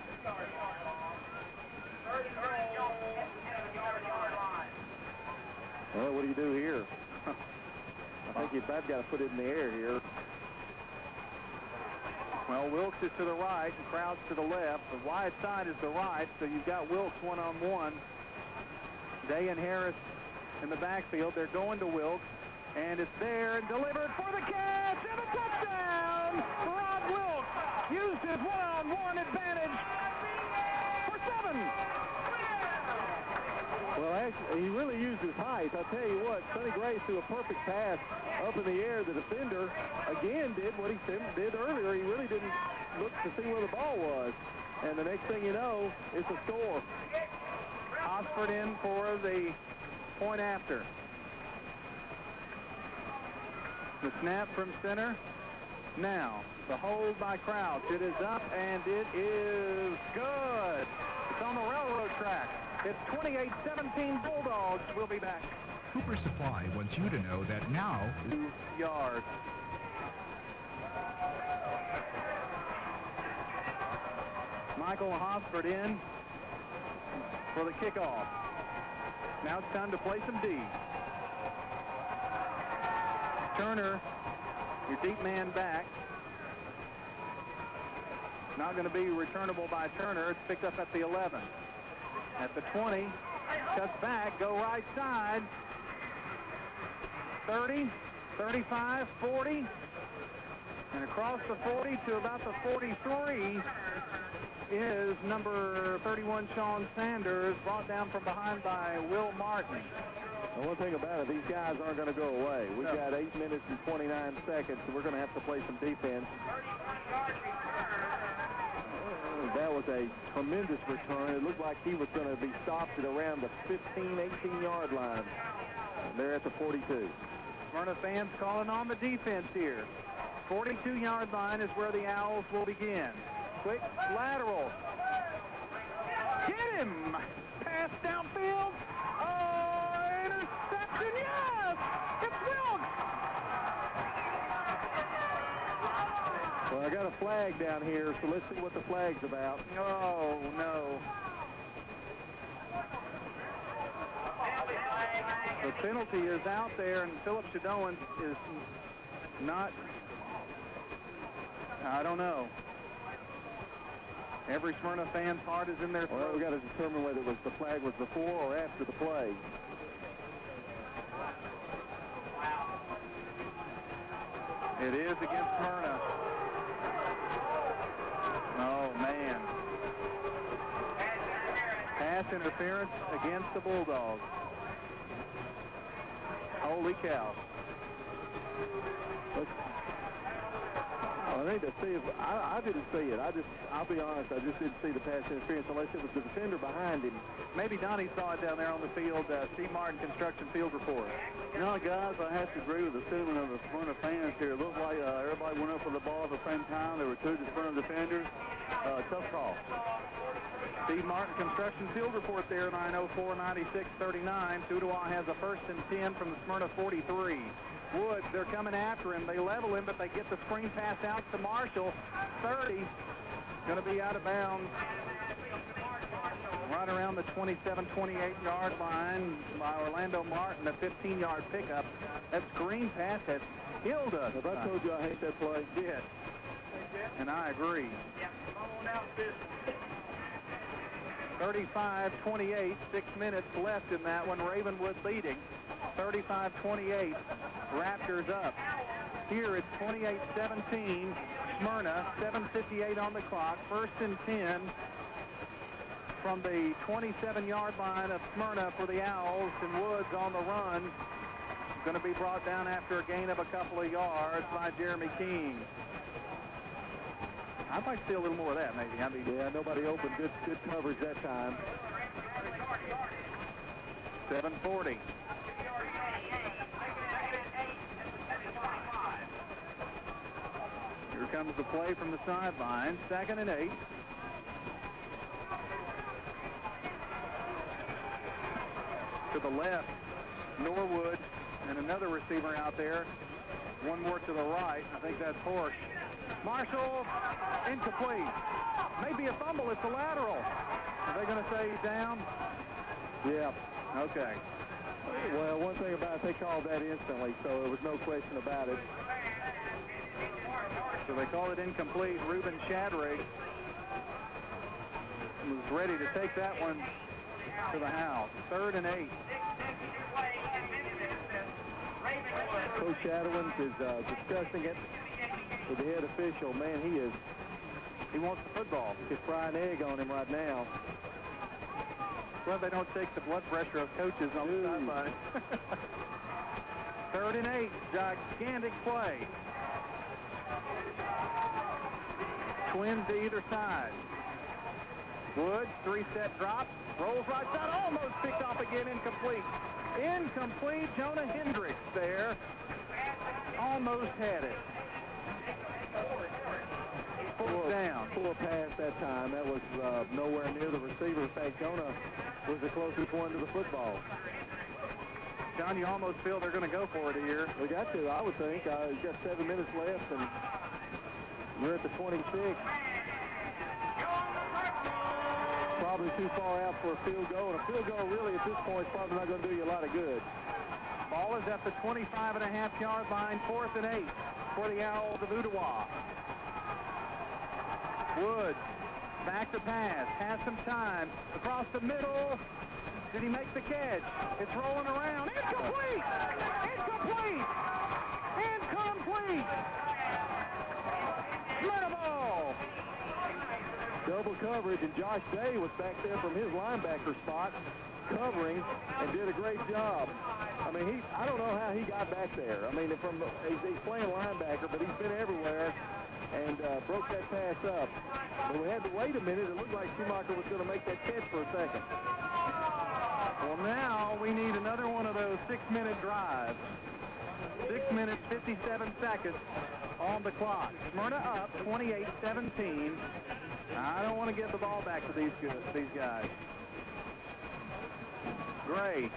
Well, what do you do here? I think you've about got to put it in the air here. Well, Wilkes is to the right and Crouch to the left. The wide side is the right, so you've got Wilkes one-on-one. Day and Harris in the backfield. They're going to Wilkes, and it's there and delivered for the catch and a touchdown! Rod Wilkes used his one-on-one advantage for 7. Well, actually, he really used his height. I'll tell you what, Sonny Gray threw a perfect pass up in the air. The defender, again, did what he did earlier. He really didn't look to see where the ball was. And the next thing you know, it's a score. Osford in for the point after. The snap from center. Now, the hold by Crouch. It is up, and it is good. It's on the railroad track. It's 28-17 Bulldogs. We'll be back. Cooper Supply wants you to know that now... 2 yards. Michael Hosford in for the kickoff. Now it's time to play some D. Turner, your deep man back. Not going to be returnable by Turner. It's picked up at the 11. At the 20, cuts back, go right side. 30, 35, 40, and across the 40 to about the 43 is number 31, Sean Sanders, brought down from behind by Will Martin. The one thing about it, these guys aren't going to go away. We've got 8 minutes and 29 seconds, so we're going to have to play some defense. That was a tremendous return. It looked like he was going to be stopped at around the 15, 18-yard line. They're at the 42. Smyrna fans calling on the defense here. 42-yard line is where the Owls will begin. Quick lateral. Get him! Pass downfield. Oh, interception, yes! It's Wilkes! Well, I got a flag down here, so let's see what the flag's about. Oh, no. The penalty is out there, and Philip Shadowan is not, I don't know. Every Smyrna fan's heart is in their throat. Well, we've got to determine whether the flag was before or after the play. It is against Smyrna. Oh, man. Pass interference against the Bulldogs. Holy cow. I need to see if I didn't see it. I'll be honest, I just didn't see the pass interference unless it was the defender behind him. Maybe Donnie saw it down there on the field. Steve Martin, Construction Field Report. You know, guys, I have to agree with the sentiment of the Smyrna fans here. It looked like everybody went up for the ball at the same time. There were 2 Smyrna defenders. Tough call. Steve Martin, Construction Field Report there, 9:04:96:39. Tudawa has a 1st and 10 from the Smyrna 43. Woods, they're coming after him. They level him, but they get the screen pass out to Marshall. 30, going to be out of bounds right around the 27, 28-yard line by Orlando Martin, a 15-yard pickup. That screen pass has killed us. Have I told you I hate that play? Yes, and I agree. 35-28, 6 minutes left in that one. Ravenwood leading. 35-28, Raptors up. Here it's 28-17, Smyrna, 7:58 on the clock. 1st and 10 from the 27-yard line of Smyrna for the Owls, and Woods on the run. Going to be brought down after a gain of a couple of yards by Jeremy King. I'd like to see a little more of that, maybe. Yeah, nobody opened. Good coverage that time. 7:40. Here comes the play from the sideline. 2nd and 8. To the left, Norwood and another receiver out there. One more to the right. I think that's Horsch. Marshall, incomplete. Maybe a fumble. It's a lateral. Are they going to say he's down? Yeah. Okay. Well, one thing about it, they called that instantly, so there was no question about it. So they call it incomplete. Reuben Shadrig was ready to take that one to the house. 3rd and 8. Coach Shadowins is discussing it with the head official. Man, he wants the football. He's frying egg on him right now. Well, they don't take the blood pressure of coaches on the sideline. 3rd and 8, gigantic play. Twins to either side. Woods, 3-step drop, rolls right side, almost picked off again, incomplete. Incomplete, Jonah Hendricks there. Almost had it. 4th down. Poor pass that time. That was nowhere near the receiver. In fact, Jonah was the closest one to the football. John, you almost feel they're going to go for it here. We got to, I would think. We've got 7 minutes left, and we're at the 26. Probably too far out for a field goal, and a field goal really at this point is probably not going to do you a lot of good. Ball is at the 25.5-yard line, 4th and 8 for the Owls of Ottawa. Woods, back to pass, has some time, across the middle. Did he make the catch? It's rolling around. Incomplete! Incomplete! Incomplete! Smyrna ball! Double coverage, and Josh Day was back there from his linebacker spot covering and did a great job. I mean, I don't know how he got back there. I mean, he's playing linebacker, but he's been everywhere and broke that pass up. But we had to wait a minute. It looked like Schumacher was going to make that catch for a second. Well, now we need another one of those 6-minute drives. 6 minutes, 57 seconds on the clock. Smyrna up 28-17. I don't want to give the ball back to these guys. Gray.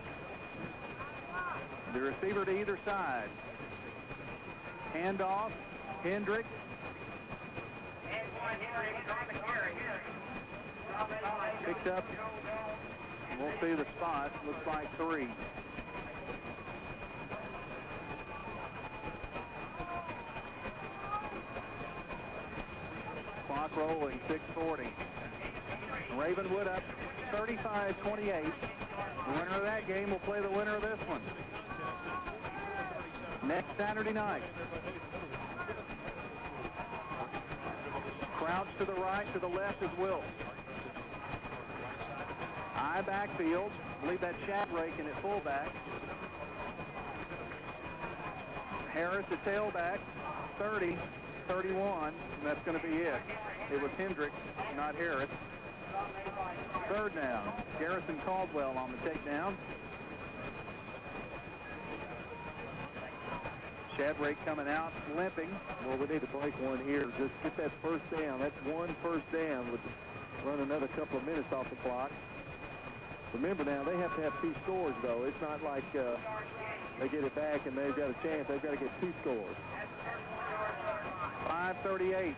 The receiver to either side. Handoff. Hendricks. Picked up. We'll see the spot. Looks like 3. Clock rolling, 6:40. Ravenwood up 35-28. The winner of that game will play the winner of this one next Saturday night. Crouch to the right, to the left is Wilkes. High backfield. I believe that's Shadrake in at fullback. Harris at tailback. 30, 31, and that's going to be it. It was Hendricks, not Harris. 3rd down. Garrison Caldwell on the takedown. Shadrake coming out, limping. Well, we need to break one here. Just get that 1st down. That's 1 first down. Would run another couple of minutes off the clock. Remember now, they have to have 2 scores, though. It's not like they get it back, and they've got a chance. They've got to get 2 scores. 5:38.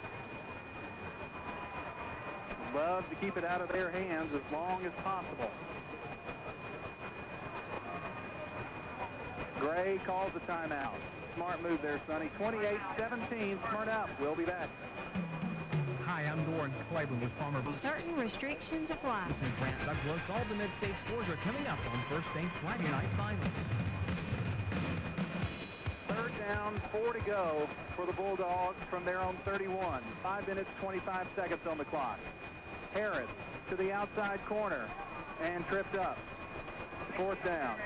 Love to keep it out of their hands as long as possible. Gray calls the timeout. Smart move there, Sonny. 28-17, Smyrna. We'll be back. Hi, I'm Doran Claiborne with Farmer Boots. Certain restrictions apply. This is Grant Douglas. All the Mid-State scores are coming up on First State Friday Night Finals. 3rd down, 4 to go for the Bulldogs from their own 31. 5 minutes, 25 seconds on the clock. Harris to the outside corner and tripped up. 4th down.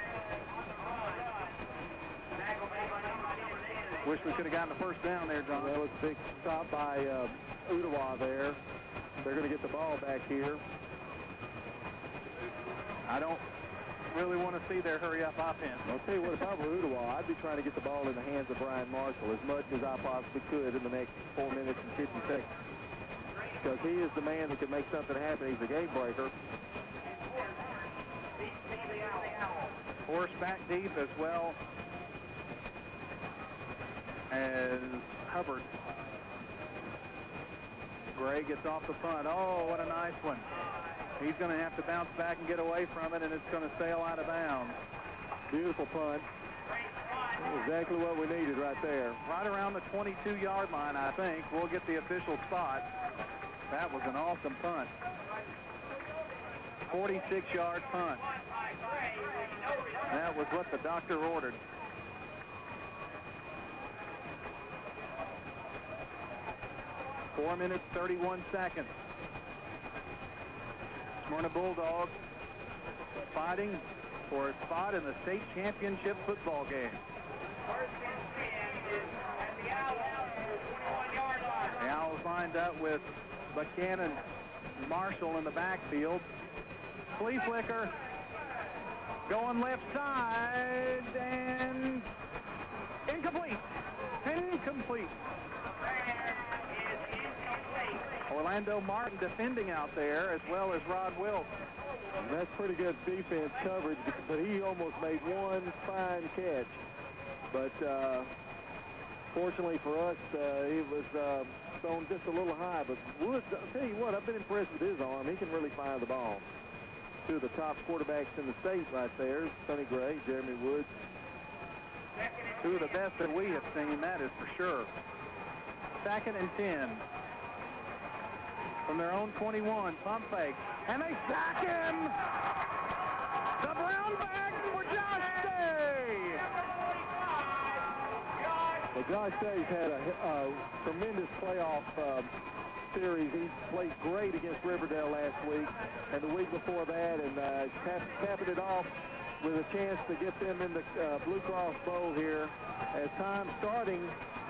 Wish we could have gotten the first down there, John. That was a big stop by Ottawa there. They're going to get the ball back here. I don't really want to see their hurry-up offense. I'll tell you what, if I were Ottawa, I'd be trying to get the ball in the hands of Brian Marshall as much as I possibly could in the next 4 minutes and 50 seconds. Because he is the man that can make something happen. He's a game breaker. Horse back deep as well as Hubbard. Gray gets off the punt. Oh, what a nice one. He's going to have to bounce back and get away from it, and it's going to sail out of bounds. Beautiful punt. Exactly what we needed right there. Right around the 22-yard line, I think. We'll get the official spot. That was an awesome punt. 46-yard punt. That was what the doctor ordered. Four minutes, 31 seconds. Smyrna Bulldogs fighting for a spot in the state championship football game. The Owls lined up with Buchanan, Marshall in the backfield. Flea flicker going left side and incomplete. Incomplete. Orlando Martin defending out there, as well as Rod Wilkes. And that's pretty good defense coverage, but he almost made one fine catch. But fortunately for us, he was thrown just a little high. But Woods, I'll tell you what, I've been impressed with his arm. He can really fire the ball. 2 of the top quarterbacks in the state right there, Sonny Gray, Jeremy Woods. 2 of the best that we have seen, that is for sure. 2nd and 10. From their own 21, pump fake, and they sack him! The Brown back for Josh Day! Well, Josh Day's had a tremendous playoff series. He played great against Riverdale last week and the week before that, and capping it off with a chance to get them in the Blue Cross Bowl here as time starting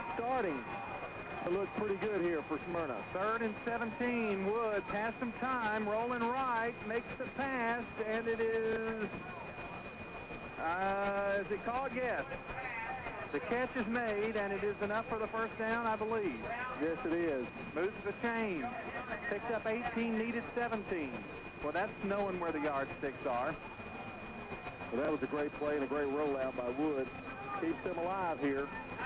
to look pretty good here for Smyrna. 3rd and 17. Wood has some time, rolling right, makes the pass, and it is it called? Yes. The catch is made, and it is enough for the first down, I believe. Yes, it is. Moves the chain. Picked up 18, needed 17. Well, that's knowing where the yardsticks are. Well, that was a great play and a great rollout by Wood. Keeps them alive here.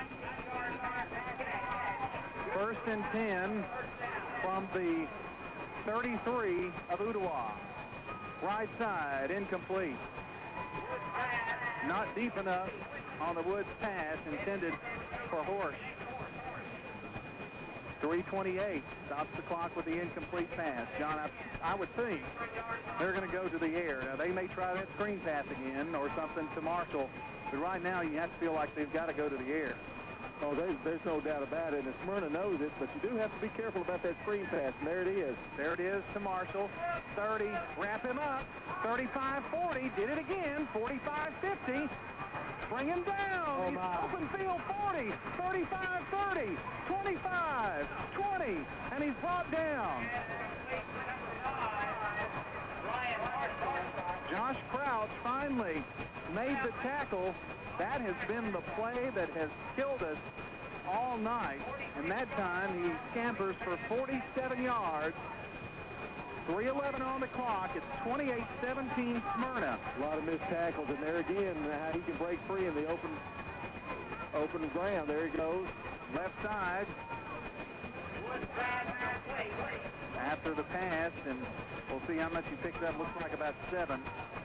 1st and 10 from the 33 of Ottawa. Right side, incomplete. Not deep enough on the Woods pass intended for Horsch. 3:28 stops the clock with the incomplete pass. John, I would think they're going to go to the air. Now, they may try that screen pass again or something to Marshall, but right now you have to feel like they've got to go to the air. Oh, there's no doubt about it, and Smyrna knows it, but you do have to be careful about that screen pass, and there it is. There it is to Marshall. 30, wrap him up. 35-40, did it again. 45-50, bring him down. He's open field 40, 35-30, 25, 20, and he's brought down. Josh Crouch finally made the tackle. That has been the play that has killed us all night. And that time he scampers for 47 yards 3:11 on the clock. It's 28-17 Smyrna. A lot of missed tackles, and there again, how he can break free in the open ground. There he goes. Left side. After the pass, and we'll see how much he picks up. Looks like about 7.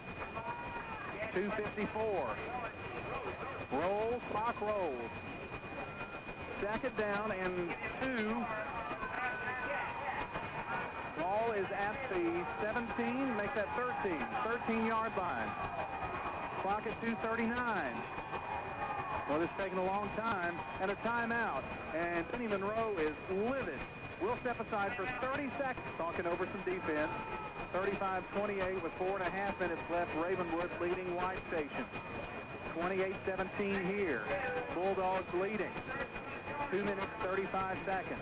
2:54. Rolls, clock rolls. Second down and 2. Ball is at the 17, make that 13. 13-yard line. Clock at 2:39. Well, it's taking a long time, and a timeout. And Benny Monroe is livid. We'll step aside for 30 seconds, talking over some defense. 35-28 with 4.5 minutes left. Ravenwood leading White Station. 28-17 here. Bulldogs leading. 2 minutes, 35 seconds.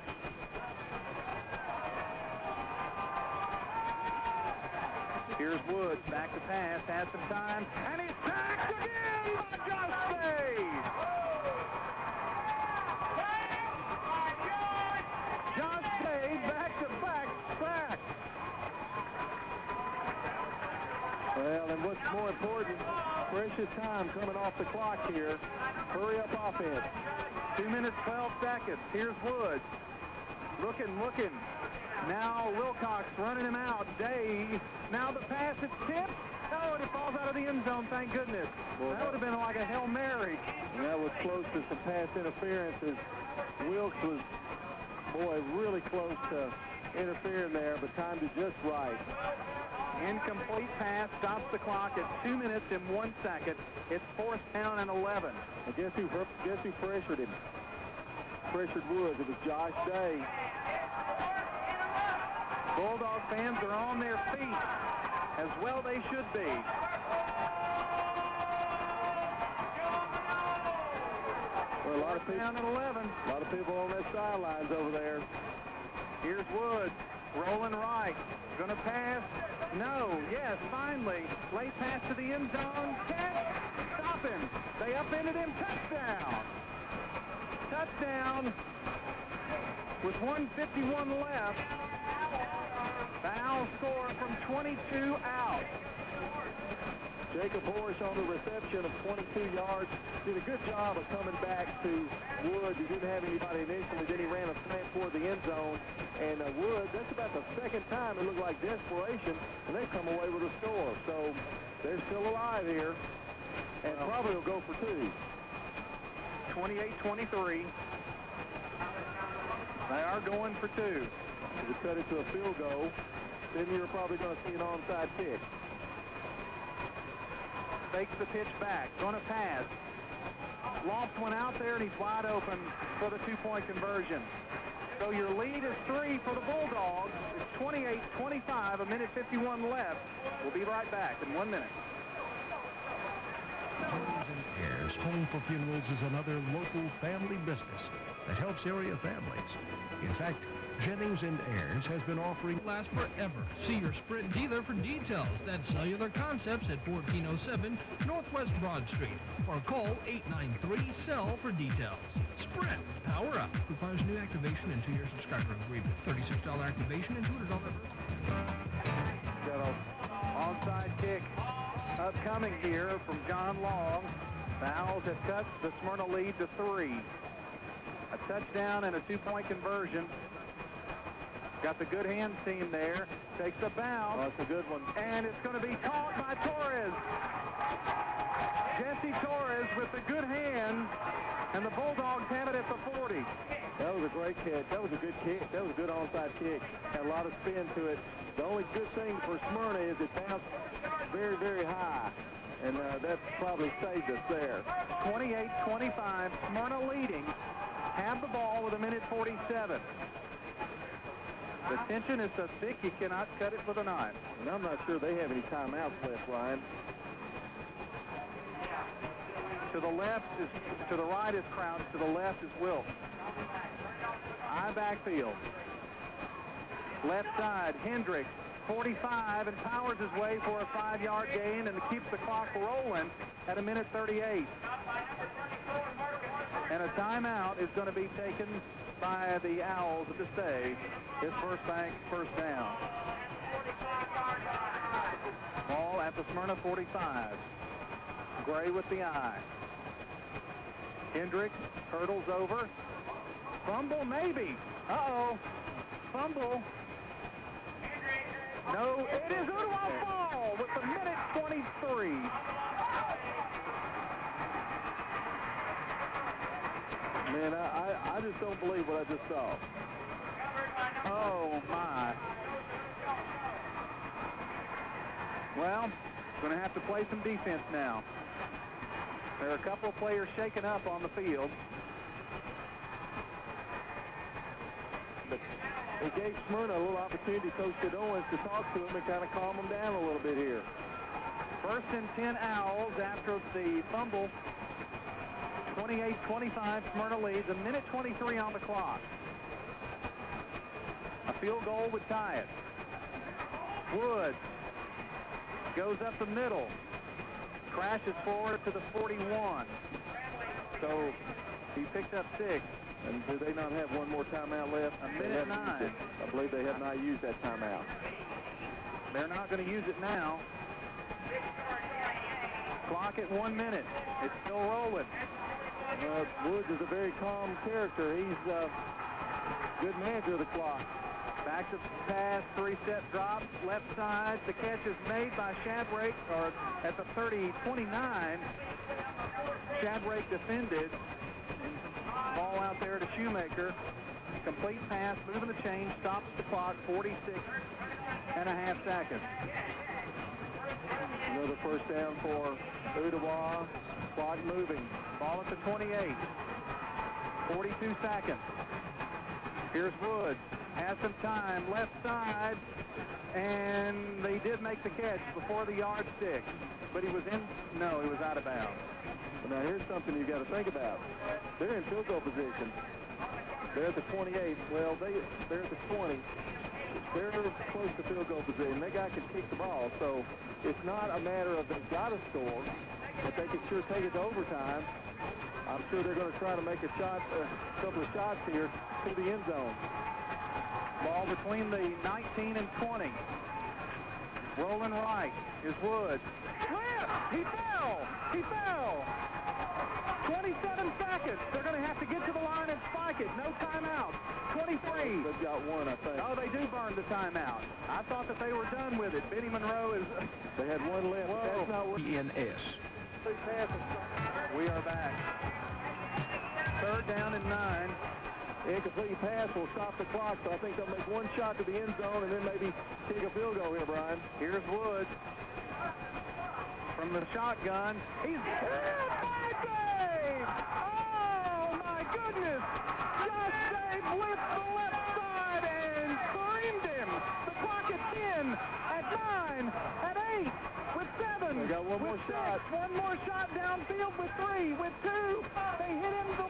Here's Woods, back to pass, has some time, and he's sacked again by Josh Spade. Josh Spade back-to-back sack. Well, and what's more important, precious time coming off the clock here. Hurry up offense. 2 minutes, 12 seconds. Here's Woods. Looking. Now Wilcox running him out. Day. Now the pass is tipped. Oh, and it falls out of the end zone, thank goodness. Boy, that would have been like a Hail Mary. And that was close to some pass interference as Wilkes was, really close to interfering there, but timed it just right. Incomplete pass stops the clock at 2 minutes and 1 second. It's 4th down and 11. And guess who pressured him? Pressured Woods. It was Josh Day. Bulldog fans are on their feet, as well they should be. Well, a lot of people down at 11. A lot of people on that sidelines over there. Here's Woods, rolling right, gonna pass. No, yes, finally. Late pass to the end zone. Catch, stop him. They upended him. Touchdown. Touchdown with 1:51 left. Foul score from 22 out. Jacob Horsch on the reception of 22 yards. Did a good job of coming back to Woods. He didn't have anybody initially. Then he ran a slant toward the end zone. And Woods, that's about the second time it looked like desperation, and they come away with a score. So they're still alive here, and probably will go for 2. 28-23. They are going for 2. If we cut it to a field goal, then you're probably going to see an onside kick. Fakes the pitch back, going to pass. Lost one out there, and he's wide open for the 2-point conversion. So your lead is 3 for the Bulldogs. It's 28-25, 1:51 left. We'll be right back in 1 minute. Ayers Home for Funerals is another local family business that helps area families. In fact, Jennings and Ayers has been offering last forever. See your Sprint dealer for details. That's Cellular Concepts at 1407 Northwest Broad Street. Or call 893-CELL for details. Sprint, power up. Requires new activation and 2-year subscriber agreement. $36 activation and $200. Got an onside kick upcoming here from John Long. Fouls have cut the Smyrna lead to 3. A touchdown and a 2-point conversion. Got the good hands team there. Takes a bounce. Oh, that's a good one. And it's going to be caught by Torres. Jesse Torres with the good hands. And the Bulldogs have it at the 40. That was a great catch. That was a good kick. That was a good onside kick. Had a lot of spin to it. The only good thing for Smyrna is it bounced very, very high. And that probably saved us there. 28-25, Smyrna leading. Have the ball with 1:47. The tension is so thick you cannot cut it with a knife. And I'm not sure they have any timeouts left, Ryan. To the right is Crouch, to the left is Wilkes. High backfield. Left side, Hendricks, 45, and powers his way for a 5-yard gain and keeps the clock rolling at 1:38. And a timeout is going to be taken by the Owls at the stage. It's First Bank first down. at the Smyrna 45. Gray with the eye. Hendricks hurdles over. Fumble, maybe. Uh-oh. Fumble. No, it is Udawa ball with the minute 23. Man, I just don't believe what I just saw. Oh, my. Well, going to have to play some defense now. There are a couple of players shaken up on the field. But it gave Smyrna a little opportunity, Coach Owens, to talk to them and kind of calm them down a little bit here. First and 10 Owls after the fumble. 28-25, Smyrna leads. A minute 23 on the clock. A field goal would tie it. Woods goes up the middle. Crashes forward to the 41. So he picked up 6. And do they not have one more timeout left? A minute 9. I believe they have not used that timeout. They're not going to use it now. Clock at 1 minute. It's still rolling. Woods is a very calm character. He's a good manager of the clock. Back to pass, 3-step drop, left side. The catch is made by Shadrake, or at the 30-29. Shadrake defended. And ball out there to Shoemaker. Complete pass, moving the chain, stops the clock, 46.5 seconds. Another first down for Udawa. Clock moving. Ball at the 28. 42 seconds. Here's Woods. Has some time. Left side. And they did make the catch before the yardstick. But he was in. No, he was out of bounds. Now here's something you've got to think about. They're in field goal position. They're at the 28. Well, they're at the 20. They're close to field goal position. That guy can kick the ball. So it's not a matter of they've got to score, but they can sure take it to overtime. I'm sure they're going to try to make a couple of shots here to the end zone. Ball between the 19 and 20. Rolling right is Woods. He fell! He fell! 27 seconds. They're going to have to get to the line and spike it. No timeout. 23. They've got one, I think. Oh, they do burn the timeout. I thought that they were done with it. Benny Monroe is... They had one left. Whoa. That's not what... ENS. We are back. Third down and 9. Incomplete pass will stop the clock, so I think they'll make one shot to the end zone and then maybe kick a field goal here, Brian. Here's Woods. From the shotgun. He's... My save! Oh, my goodness! Just Dave blitzed the left side and creamed him. The clock at 10, at 9, at 8, with 7. They got one more shot. 6. One more shot downfield with 3, with 2. They hit him the